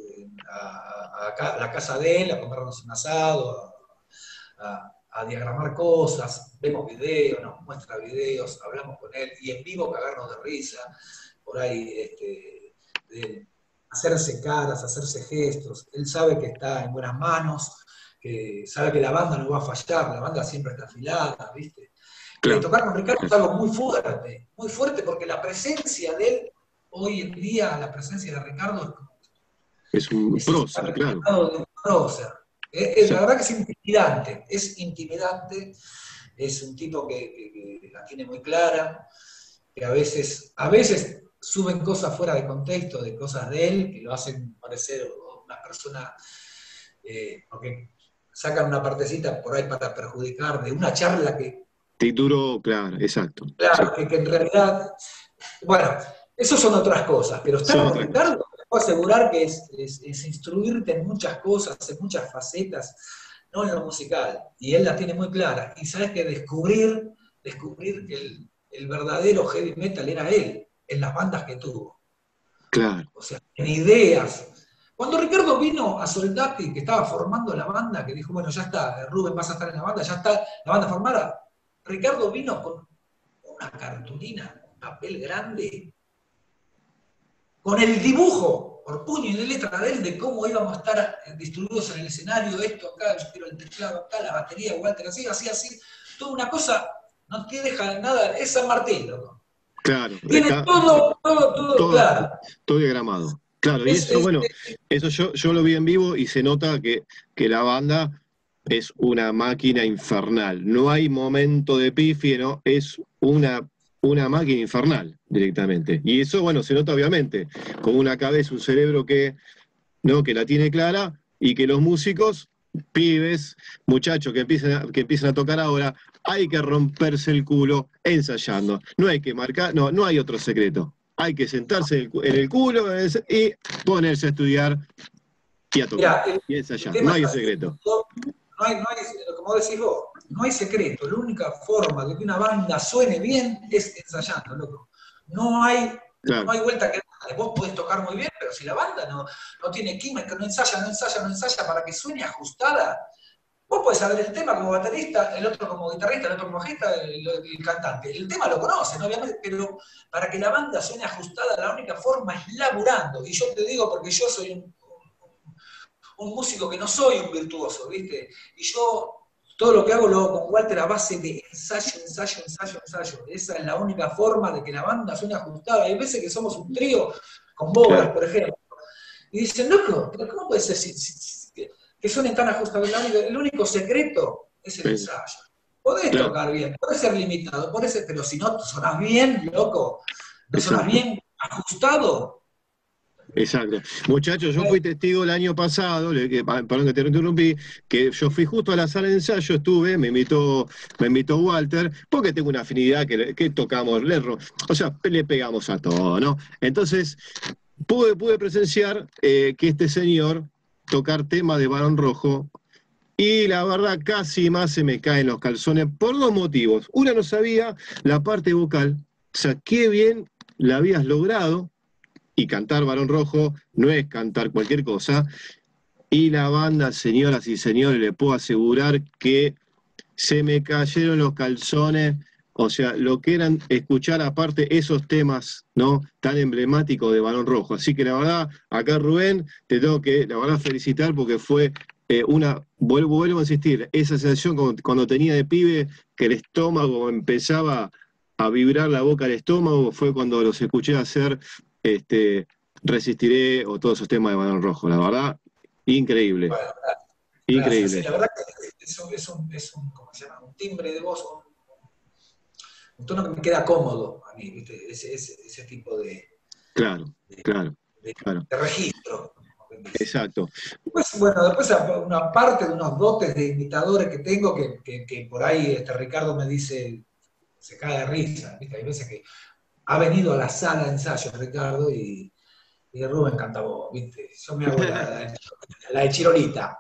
a, a, a, la casa de él, a comernos un asado, a, a, a diagramar cosas, vemos videos, nos muestra videos, hablamos con él, y en vivo cagarnos de risa, por ahí, este, de hacerse caras, hacerse gestos. Él sabe que está en buenas manos, que sabe que la banda no va a fallar, la banda siempre está afilada, ¿viste? Claro. Eh, tocar con Ricardo es algo muy fuerte, muy fuerte, porque la presencia de él, hoy en día, la presencia de Ricardo es un es prócer, claro. De un prócer. Eh, eh, sí. La verdad que es intimidante, es intimidante, es un tipo que, que, que la tiene muy clara, que a veces, a veces suben cosas fuera de contexto, de cosas de él, que lo hacen parecer una persona, eh, porque sacan una partecita por ahí para perjudicar, de una charla que... Tituro, claro, exacto. Claro, sí. que, que en realidad, bueno, eso son otras cosas, pero estar son con Ricardo, te puedo asegurar que es, es, es instruirte en muchas cosas, en muchas facetas, no en lo musical, y él la tiene muy clara, y sabes que descubrir, descubrir que el, el verdadero heavy metal era él, en las bandas que tuvo. Claro. O sea, en ideas. Cuando Ricardo vino a Soldati, que estaba formando la banda, que dijo, bueno, ya está, Rubén, vas a estar en la banda, ya está la banda formada, Ricardo vino con una cartulina, un papel grande, con el dibujo, por puño y de letra de él, de cómo íbamos a estar distribuidos en el escenario, esto acá, yo quiero el teclado acá, la batería, Walter, así, así, así, toda una cosa, no te deja nada, es San Martín, loco. Claro. Tiene está, todo, todo, todo, todo claro. Todo diagramado. Claro, y es, eso, es, bueno, es, eso yo, yo lo vi en vivo y se nota que, que la banda es una máquina infernal. No hay momento de pifie, ¿no? Es una, una máquina infernal directamente. Y eso, bueno, se nota obviamente, con una cabeza, un cerebro que, ¿no? que la tiene clara y que los músicos, pibes, muchachos que empiezan a, que empiezan a tocar ahora, hay que romperse el culo ensayando. No hay que marcar, no, no hay otro secreto. Hay que sentarse en el, en el culo y ponerse a estudiar y a tocar. Mirá, el, y a ensayar. No hay secreto. No hay, no hay, como decís vos, no hay secreto. La única forma de que una banda suene bien es ensayando, loco. No hay, claro. no hay vuelta que darle. Vos podés tocar muy bien, pero si la banda no, no tiene química, no ensaya, no ensaya, no ensaya para que suene ajustada, vos podés saber el tema como baterista, el otro como guitarrista, el otro como bajista, el, el cantante. El tema lo conocen, obviamente, pero para que la banda suene ajustada, la única forma es laburando. Y yo te digo porque yo soy un, un, un músico que no soy un virtuoso, ¿viste? Y yo todo lo que hago lo hago con Walter a base de ensayo, ensayo, ensayo, ensayo. Esa es la única forma de que la banda suene ajustada. Hay veces que somos un trío con Bogart, por ejemplo. Y dicen, loco, ¿pero cómo puede ser si, si, si, que, que suenen tan ajustados? El único secreto es el ensayo. Podés claro. tocar bien, podés ser limitado, podés ser, pero si no sonás bien, loco, no sonás bien ajustado, Exacto. Muchachos, yo fui testigo el año pasado, le- que- pa- perdón que te interrumpí, que yo fui justo a la sala de ensayo, estuve, me invitó, me invitó Walter, porque tengo una afinidad que, le- que tocamos, le, ro- o sea, le pegamos a todo, ¿no? Entonces, pude, pude presenciar eh, que este señor tocar tema de Barón Rojo, y la verdad casi más se me caen los calzones por dos motivos. Una, no sabía la parte vocal, o sea, qué bien la habías logrado, y cantar Barón Rojo no es cantar cualquier cosa. Y la banda, señoras y señores, le puedo asegurar que se me cayeron los calzones. O sea, lo que eran escuchar aparte esos temas, ¿no? Tan emblemáticos de Barón Rojo. Así que la verdad, acá Rubén, te tengo que, la verdad, felicitar porque fue eh, una, vuelvo, vuelvo a insistir, esa sensación cuando, cuando tenía de pibe, que el estómago empezaba a vibrar la boca del estómago, fue cuando los escuché hacer este, Resistiré o todos esos temas de Barón Rojo. La verdad, increíble, Bueno, gracias. Sí, increíble. la verdad que es un, es un, es un, ¿cómo se llama? Un timbre de voz, un, un tono que me queda cómodo a mí, ¿viste? Ese, ese, ese tipo de, Claro, de, claro, de, claro. de registro, como quien dice. Exacto. Después, bueno, después una parte de unos dotes de imitadores que tengo que, que, que por ahí este Ricardo me dice, se cae de risa, ¿viste? Hay veces que ha venido a la sala de ensayo Ricardo y, y Rubén canta vos, ¿viste? Yo me hago la, la, la de Chirolita.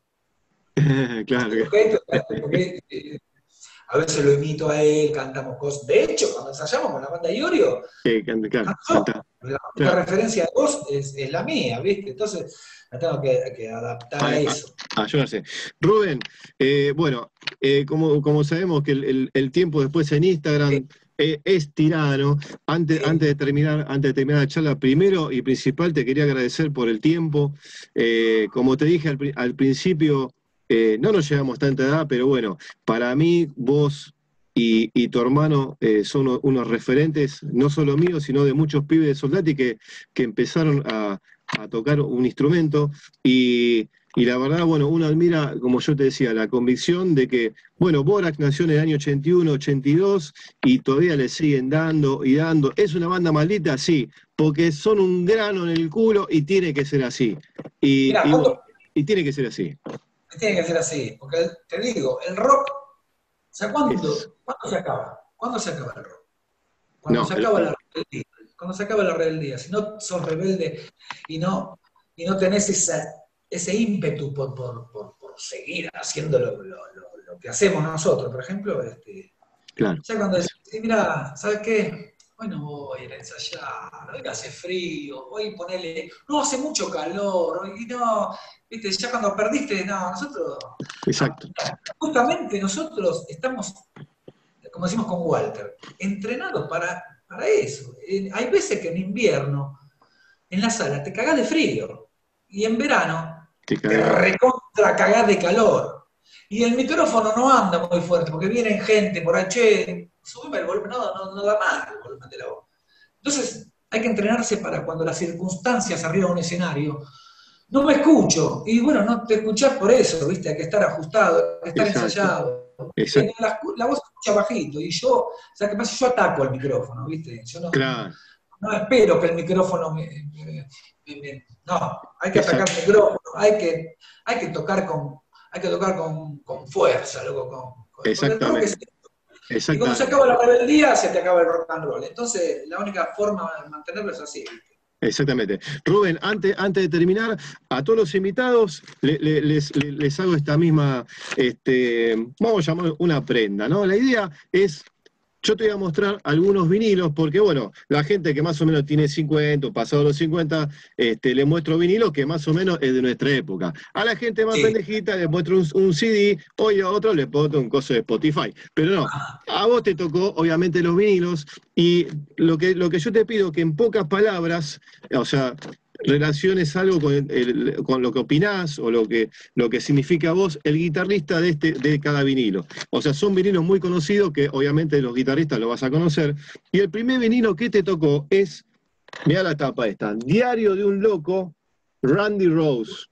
Claro que. ¿Okay? Porque, eh, a veces lo imito a él, cantamos cosas. De hecho, cuando ensayamos con la banda Iorio, Eh, canta, claro, canto. canta, La única claro. referencia de voz es, es la mía, ¿viste? Entonces, la tengo que, que adaptar a Ah, ah, eso. ah, yo no sé. Rubén, eh, bueno, eh, como, como sabemos que el, el- el tiempo después en Sí, Instagram eh, es tirano, antes, sí. antes de terminar, antes de terminar la charla, primero y principal te quería agradecer por el tiempo. Eh, como te dije al, pri- al principio, eh, no nos llevamos tanta edad, pero bueno, para mí vos y, y tu hermano eh, son uno- unos referentes, no solo míos, sino de muchos pibes de Soldati que, que empezaron a a tocar un instrumento. Y, y la verdad, bueno, uno admira, como yo te decía, la convicción de que, bueno, Borac nació en el año ochenta y uno, ochenta y dos y todavía le siguen dando y dando. ¿Es una banda maldita? Sí, porque son un grano en el culo y tiene que ser así. Y, Mira, y bueno, ¿cuándo y tiene que ser así. tiene que ser así? Porque te digo, el rock, o sea, Es, ¿cuándo, ¿cuándo se acaba? ¿Cuándo se acaba el rock? Cuando no, se el- acaba la rebeldía. Cuando se acaba la rebeldía. Si no sos rebelde y no, y no tenés esa, ese ímpetu por, por, por, por seguir haciendo lo, lo, lo, lo, que hacemos nosotros, por ejemplo, este, claro. ya cuando Es- decís, sí, mira, ¿sabes qué? Hoy no voy a ir a ensayar, hoy hace frío, hoy ponele, no hace mucho calor, hoy no, viste, ya cuando perdiste, no, nosotros, exacto. justamente nosotros estamos, como decimos con Walter, entrenados para, para eso. Eh, hay veces que en invierno, en la sala, te cagás de frío, y en verano, Te te cae. recontra cagás de calor. Y el micrófono no anda muy fuerte, porque viene gente por ahí, che, subime el volumen, no, no, no da más el volumen de la voz. Entonces, hay que entrenarse para cuando las circunstancias arriba de un escenario, no me escucho. Y bueno, no te escuchás por eso, ¿viste? Hay que estar ajustado, hay que estar Exacto. ensayado. Exacto. La, la voz se escucha bajito. Y yo, o sea, ¿qué pasa? Yo ataco al micrófono, ¿viste? Yo no, no, Claro. no espero que el micrófono me, me, me, me, no, hay que atacar Exacto. el micrófono, hay que, hay que tocar con, hay que tocar con, con fuerza, loco, con, con, porque el rock es. Exactamente. Y cuando se Exactamente. acaba la rebeldía, se te acaba el rock and roll. Entonces, la única forma de mantenerlo es así, ¿viste? Exactamente. Rubén, antes, antes de terminar, a todos los invitados le- le- les, le- les hago esta misma, este, vamos a llamar una prenda, ¿no? La idea es, yo te voy a mostrar algunos vinilos, porque bueno, la gente que más o menos tiene cincuenta o pasado los cincuenta, este, le muestro vinilos que más o menos es de nuestra época. A la gente más Sí. pendejita le muestro un, un C D, hoy a otro le pongo un coso de Spotify. Pero no, a vos te tocó obviamente los vinilos, y lo que, lo que yo te pido que en pocas palabras, o sea, relaciones algo con, el- con lo que opinás o lo que, lo que significa a vos el guitarrista de, este, de cada vinilo. O sea, son vinilos muy conocidos que obviamente los guitarristas lo vas a conocer. Y el primer vinilo que te tocó es, mirá la tapa esta, Diario de un Loco, Randy Rose.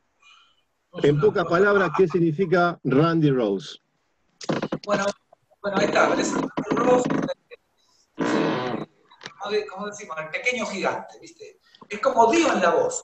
No es En una pocas cosa. palabras, ¿qué significa Randy Rose? Bueno, bueno, ahí está. Es el Ross, es el, como decimos, el pequeño gigante, ¿viste? Es como Dio en la voz.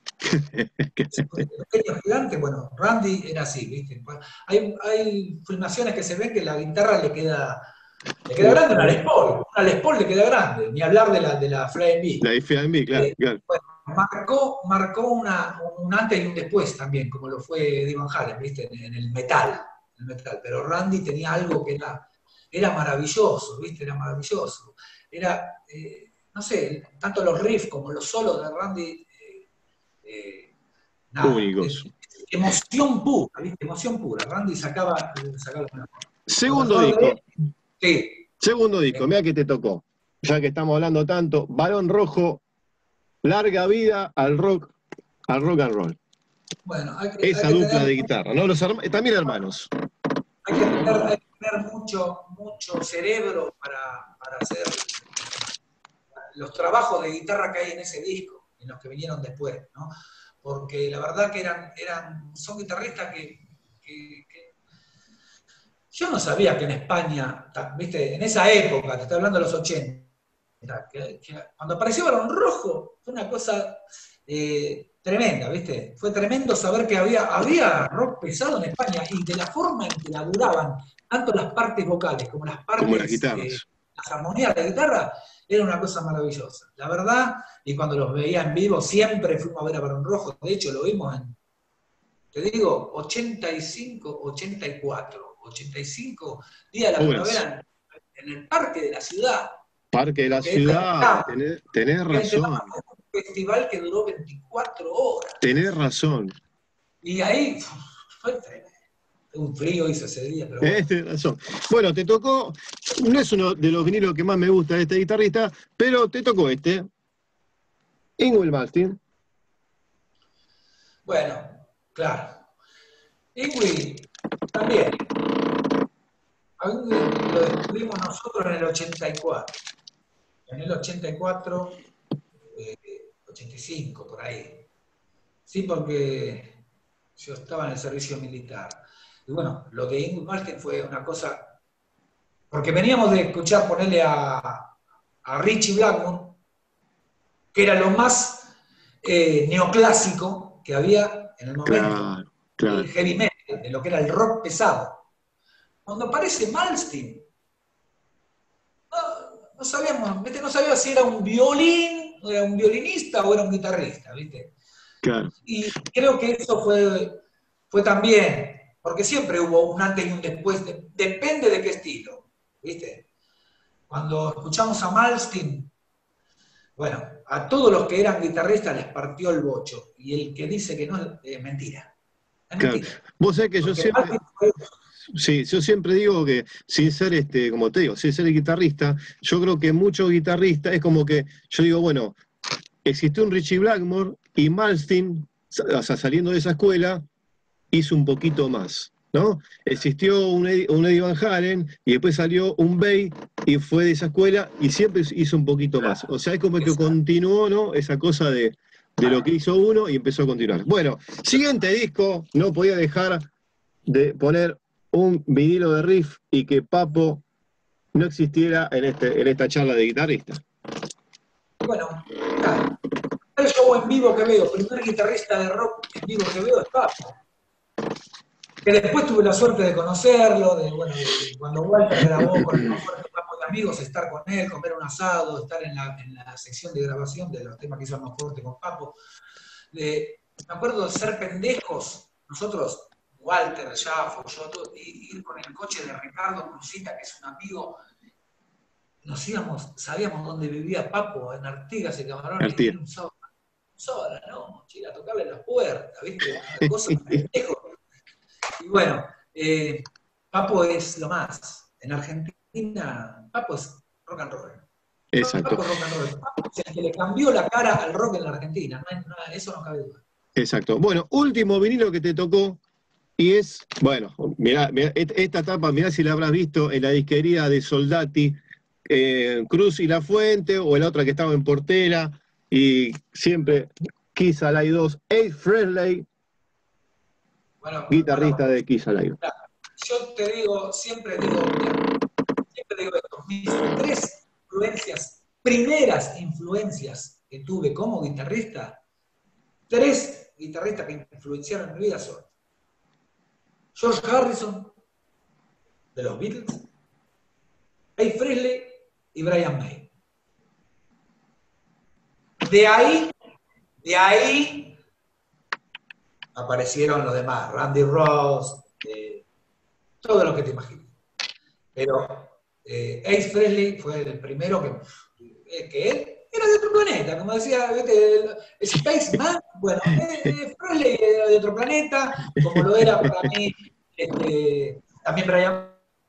Pequeño gigante, bueno, Randy era así, ¿viste? Hay, hay filmaciones que se ven que la guitarra le queda, le queda grande, una Les Paul, una Les Paul le queda grande, ni hablar de la, de la Fly and B. La Fly and B, claro, eh, claro. Bueno, marcó, marcó una, un antes y un después también, como lo fue Eddie Van Halen, ¿viste? En, en el metal, el metal, pero Randy tenía algo que era, era maravilloso, ¿viste? Era maravilloso. Era, eh, no sé, tanto los riffs como los solos de Randy, Eh, nada, únicos. Es, emoción pura, ¿viste? Emoción pura. Randy sacaba, sacaba lo mejor. Segundo Lo mejor disco. De, sí. Segundo disco, mira que te tocó. Ya que estamos hablando tanto, Barón Rojo, larga vida al rock, al rock and roll. Bueno, hay que, Esa hay que dupla tener, de guitarra, ¿no? Los también hermanos. Hay que tener, hay que tener mucho, mucho cerebro para, para hacer los trabajos de guitarra que hay en ese disco, en los que vinieron después, ¿no? Porque la verdad que eran, eran son guitarristas que, que, que yo no sabía que en España, viste, en esa época, te estoy hablando de los ochenta, que, que cuando apareció Barón Rojo, fue una cosa eh, tremenda, viste. Fue tremendo saber que había, había rock pesado en España y de la forma en que laburaban tanto las partes vocales como las partes, como las guitarras. Eh, las armonías de la guitarra, era una cosa maravillosa. La verdad, y cuando los veía en vivo, siempre fuimos a ver a Barón Rojo. De hecho, lo vimos en, te digo, ochenta y cinco, ochenta y cuatro, ochenta y cinco días de la primavera en, en el Parque de la Ciudad. Parque de la Ciudad, tenés, tenés razón. Un festival que duró veinticuatro horas. Tenés razón. Y ahí fue tremendo. Un frío hizo ese día, pero bueno. Eh, tenés razón. Bueno, te tocó, no es uno de los vinilos que más me gusta de este guitarrista, pero te tocó este. Yngwie Malmsteen. Bueno, claro. Yngwie también. A Yngwie lo descubrimos nosotros en el ochenta y cuatro. En el ochenta y cuatro, eh, ochenta y cinco, por ahí. Sí, porque yo estaba en el servicio militar. Y bueno, lo de Yngwie Malmsteen fue una cosa... Porque veníamos de escuchar ponerle a, a Ritchie Blackmore, que era lo más eh, neoclásico que había en el momento. Claro, claro. El heavy metal, de lo que era el rock pesado. Cuando aparece Malmsteen, no, no sabíamos, ¿viste? No sabíamos si era un violín, o era un violinista o era un guitarrista, ¿viste? Claro. Y creo que eso fue, fue también, porque siempre hubo un antes y un después, de, depende de qué estilo, ¿viste? Cuando escuchamos a Malmsteen, bueno, a todos los que eran guitarristas les partió el bocho, y el que dice que no es mentira. Es claro. mentira. Vos sabés que yo siempre... Fue... Sí, yo siempre digo que sin ser, este, como te digo, sin ser guitarrista, yo creo que muchos guitarristas, es como que, yo digo, bueno, existió un Ritchie Blackmore y Malmsteen, o sea, saliendo de esa escuela, hizo un poquito más, ¿no? Existió un Eddie, un Eddie Van Halen y después salió un Bay y fue de esa escuela y siempre hizo un poquito más. O sea, es como que continuó, ¿no? Esa cosa de, de lo que hizo uno y empezó a continuar. Bueno, siguiente disco, no podía dejar de poner un vinilo de riff y que Papo no existiera en, este, en esta charla de guitarrista. Bueno, claro. El show en vivo que veo, el primer guitarrista de rock en vivo que veo es Papo. Que después tuve la suerte de conocerlo, de, bueno, de, cuando Walter grabó con el más fuerte Papo de Amigos, estar con él, comer un asado, estar en la, en la sección de grabación de los temas que hizo el más fuerte con Papo. De, me acuerdo de ser pendejos, nosotros, Walter, Jaffo, yo, todo, ir con el coche de Ricardo Cruzita, que es un amigo. Nos íbamos, sabíamos dónde vivía Papo, en Artigas y Camarones, Artigas. un sábado, un sábado a la noche, ir a tocarle las puertas, ¿viste? Una cosa pendejo. Y bueno, eh, Papo es lo más. En Argentina, Papo es rock and roll. Exacto. Papo es rock and roll. Papo es el que le cambió la cara al rock en la Argentina, no, no, eso no cabe duda. Exacto. Bueno, último vinilo que te tocó. Y es, bueno, mirá, mirá, esta tapa, mirá si la habrás visto en la disquería de Soldati, eh, Cruz y La Fuente, o la otra que estaba en Portela, y siempre Kiss Alive dos, Ace Frehley, bueno, guitarrista bueno, de Kiss Alive. Yo te digo, siempre digo, siempre digo esto, mis tres influencias, primeras influencias que tuve como guitarrista, tres guitarristas que influenciaron en mi vida son George Harrison, de los Beatles, Elvis Presley y Brian May. De ahí, de ahí aparecieron los demás, Randy Ross, eh, todo lo que te imagines. Pero eh, Elvis Presley fue el primero que, eh, que él era de otro planeta, como decía, ¿viste? El, el Spaceman, bueno, eh, Presley era de otro planeta, como lo era para mí este, también Brian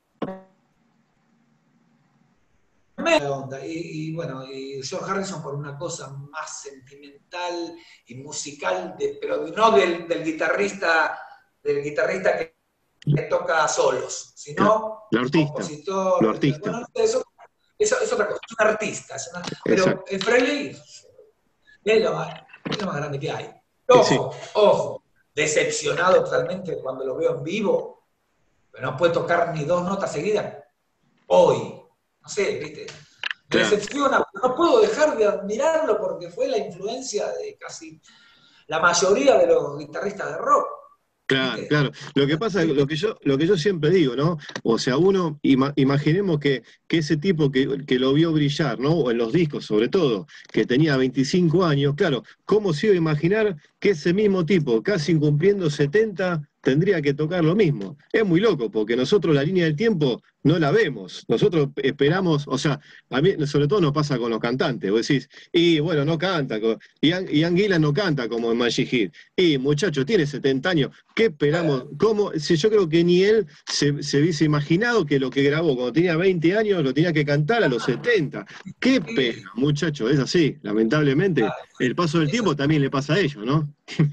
Onda. Y, y bueno, y George Harrison por una cosa más sentimental y musical, de, pero no del, del guitarrista, del guitarrista que, que toca solos, sino el artista, compositor. lo artista. Bueno, eso, eso es otra cosa, es un artista. Es una, pero el Frehley es lo, más, es lo más grande que hay. Ojo, sí. ojo, decepcionado totalmente cuando lo veo en vivo, pero no puede tocar ni dos notas seguidas. Hoy. No sé, ¿viste? Me claro. decepciona, no puedo dejar de admirarlo porque fue la influencia de casi la mayoría de los guitarristas de rock. Claro, ¿viste? Claro. Lo que pasa, lo que yo, lo que yo siempre digo, ¿no? O sea, uno, ima, imaginemos que, que ese tipo que, que lo vio brillar, ¿no? O en los discos sobre todo, que tenía veinticinco años, claro, ¿cómo se iba a imaginar que ese mismo tipo, casi cumpliendo setenta, tendría que tocar lo mismo? Es muy loco, porque nosotros la línea del tiempo no la vemos. Nosotros esperamos, o sea, a mí sobre todo nos pasa con los cantantes. Vos decís, y bueno, no canta, Ian, Ian Gillan no canta como en Magic Hit. Y muchacho, tiene setenta años, ¿qué esperamos? ¿Cómo? Si yo creo que ni él se, se hubiese imaginado que lo que grabó cuando tenía veinte años lo tenía que cantar a los setenta. Qué pena, muchacho, es así. Lamentablemente, el paso del tiempo también le pasa a ellos, ¿no?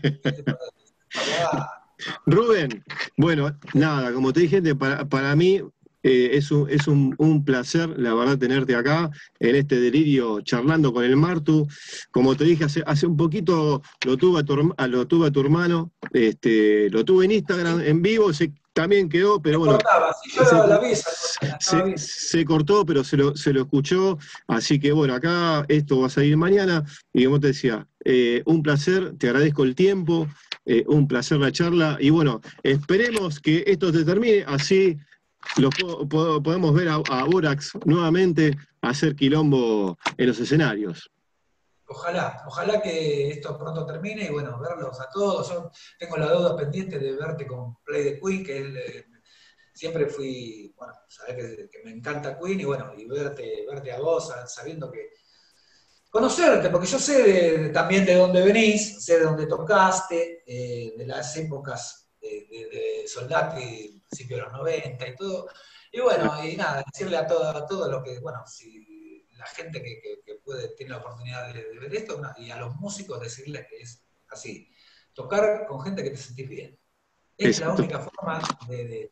Rubén, bueno, nada, como te dije, para, para mí eh, es, un, es un, un placer, la verdad, tenerte acá en este delirio charlando con el Martu. Como te dije, hace, hace un poquito lo tuve a tu, a, lo tuve a tu hermano, este, lo tuve en Instagram en vivo, se, también quedó, pero bueno, si yo se, la vi, se, se cortó, pero se lo, se lo escuchó, así que bueno, acá esto va a salir mañana, y como te decía, eh, un placer, te agradezco el tiempo. Eh, un placer la charla y bueno, esperemos que esto se termine, así lo po po podemos ver a, a Borax nuevamente hacer quilombo en los escenarios. Ojalá, ojalá que esto pronto termine y bueno, verlos a todos. Yo tengo la deuda pendiente de verte con Play the Queen, que él, eh, siempre fui, bueno, sabés que, que me encanta Queen y bueno, y verte, verte a vos sabiendo que conocerte, porque yo sé de, de, también de dónde venís, sé de dónde tocaste, eh, de las épocas de, de, de Soldati, principio de los noventa y todo. Y bueno, y nada, decirle a todo, a todo lo que, bueno, si la gente que, que, que puede, tiene la oportunidad de, de ver esto, y a los músicos decirles que es así, tocar con gente que te sentís bien. Es Exacto. La única forma de, de,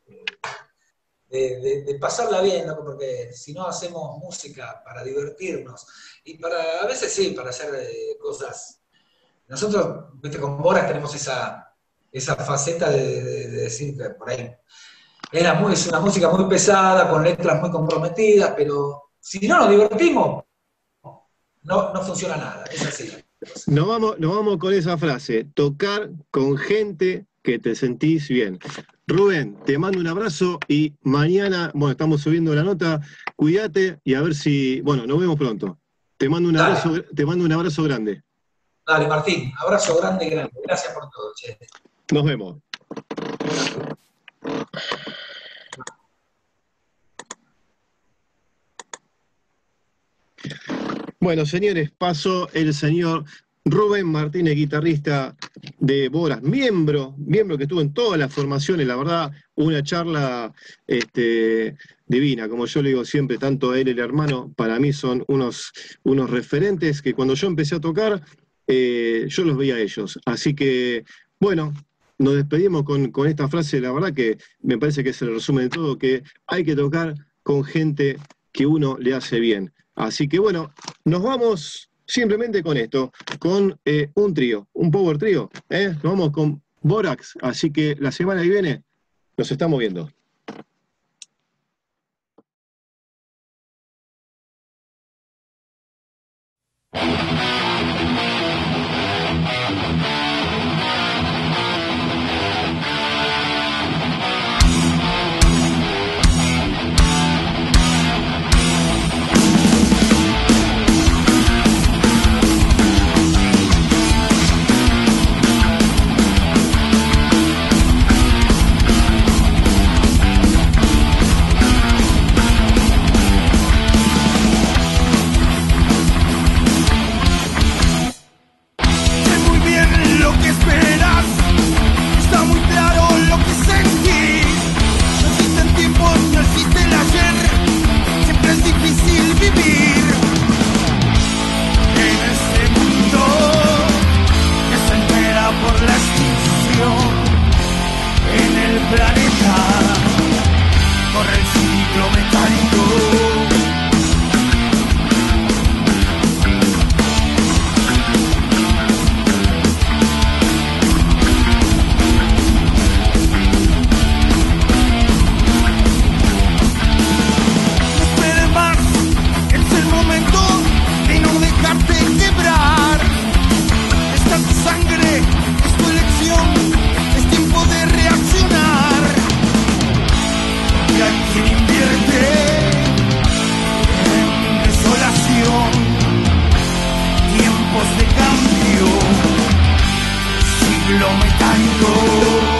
de, de, de pasarla bien, ¿no? Porque si no hacemos música para divertirnos, y para, a veces sí, para hacer eh, cosas. Nosotros, viste, con Boras tenemos esa, esa faceta de, de, de decir que por ahí era muy, es una música muy pesada, con letras muy comprometidas, pero si no nos divertimos, no, no funciona nada, es así. Nos vamos, nos vamos con esa frase, tocar con gente que te sentís bien. Rubén, te mando un abrazo y mañana, bueno, estamos subiendo la nota, cuídate y a ver si, bueno, nos vemos pronto. Te mando un Dale. abrazo, te mando un abrazo grande. Dale, Martín, abrazo grande, grande. Gracias por todo, che. Nos vemos. Bueno, señores, pasó el señor Rubén Martínez, guitarrista de Boras, miembro, miembro que estuvo en todas las formaciones, la verdad, una charla este, divina, como yo le digo siempre, tanto él y el hermano, para mí son unos, unos referentes que cuando yo empecé a tocar, eh, yo los veía a ellos. Así que, bueno, nos despedimos con, con esta frase, la verdad que me parece que es el resumen de todo, que hay que tocar con gente que uno le hace bien. Así que bueno, nos vamos simplemente con esto, con eh, un trío, un power trío, ¿eh? Nos vamos con Borax, así que la semana que viene nos estamos viendo. Thank you. siglo mecánico.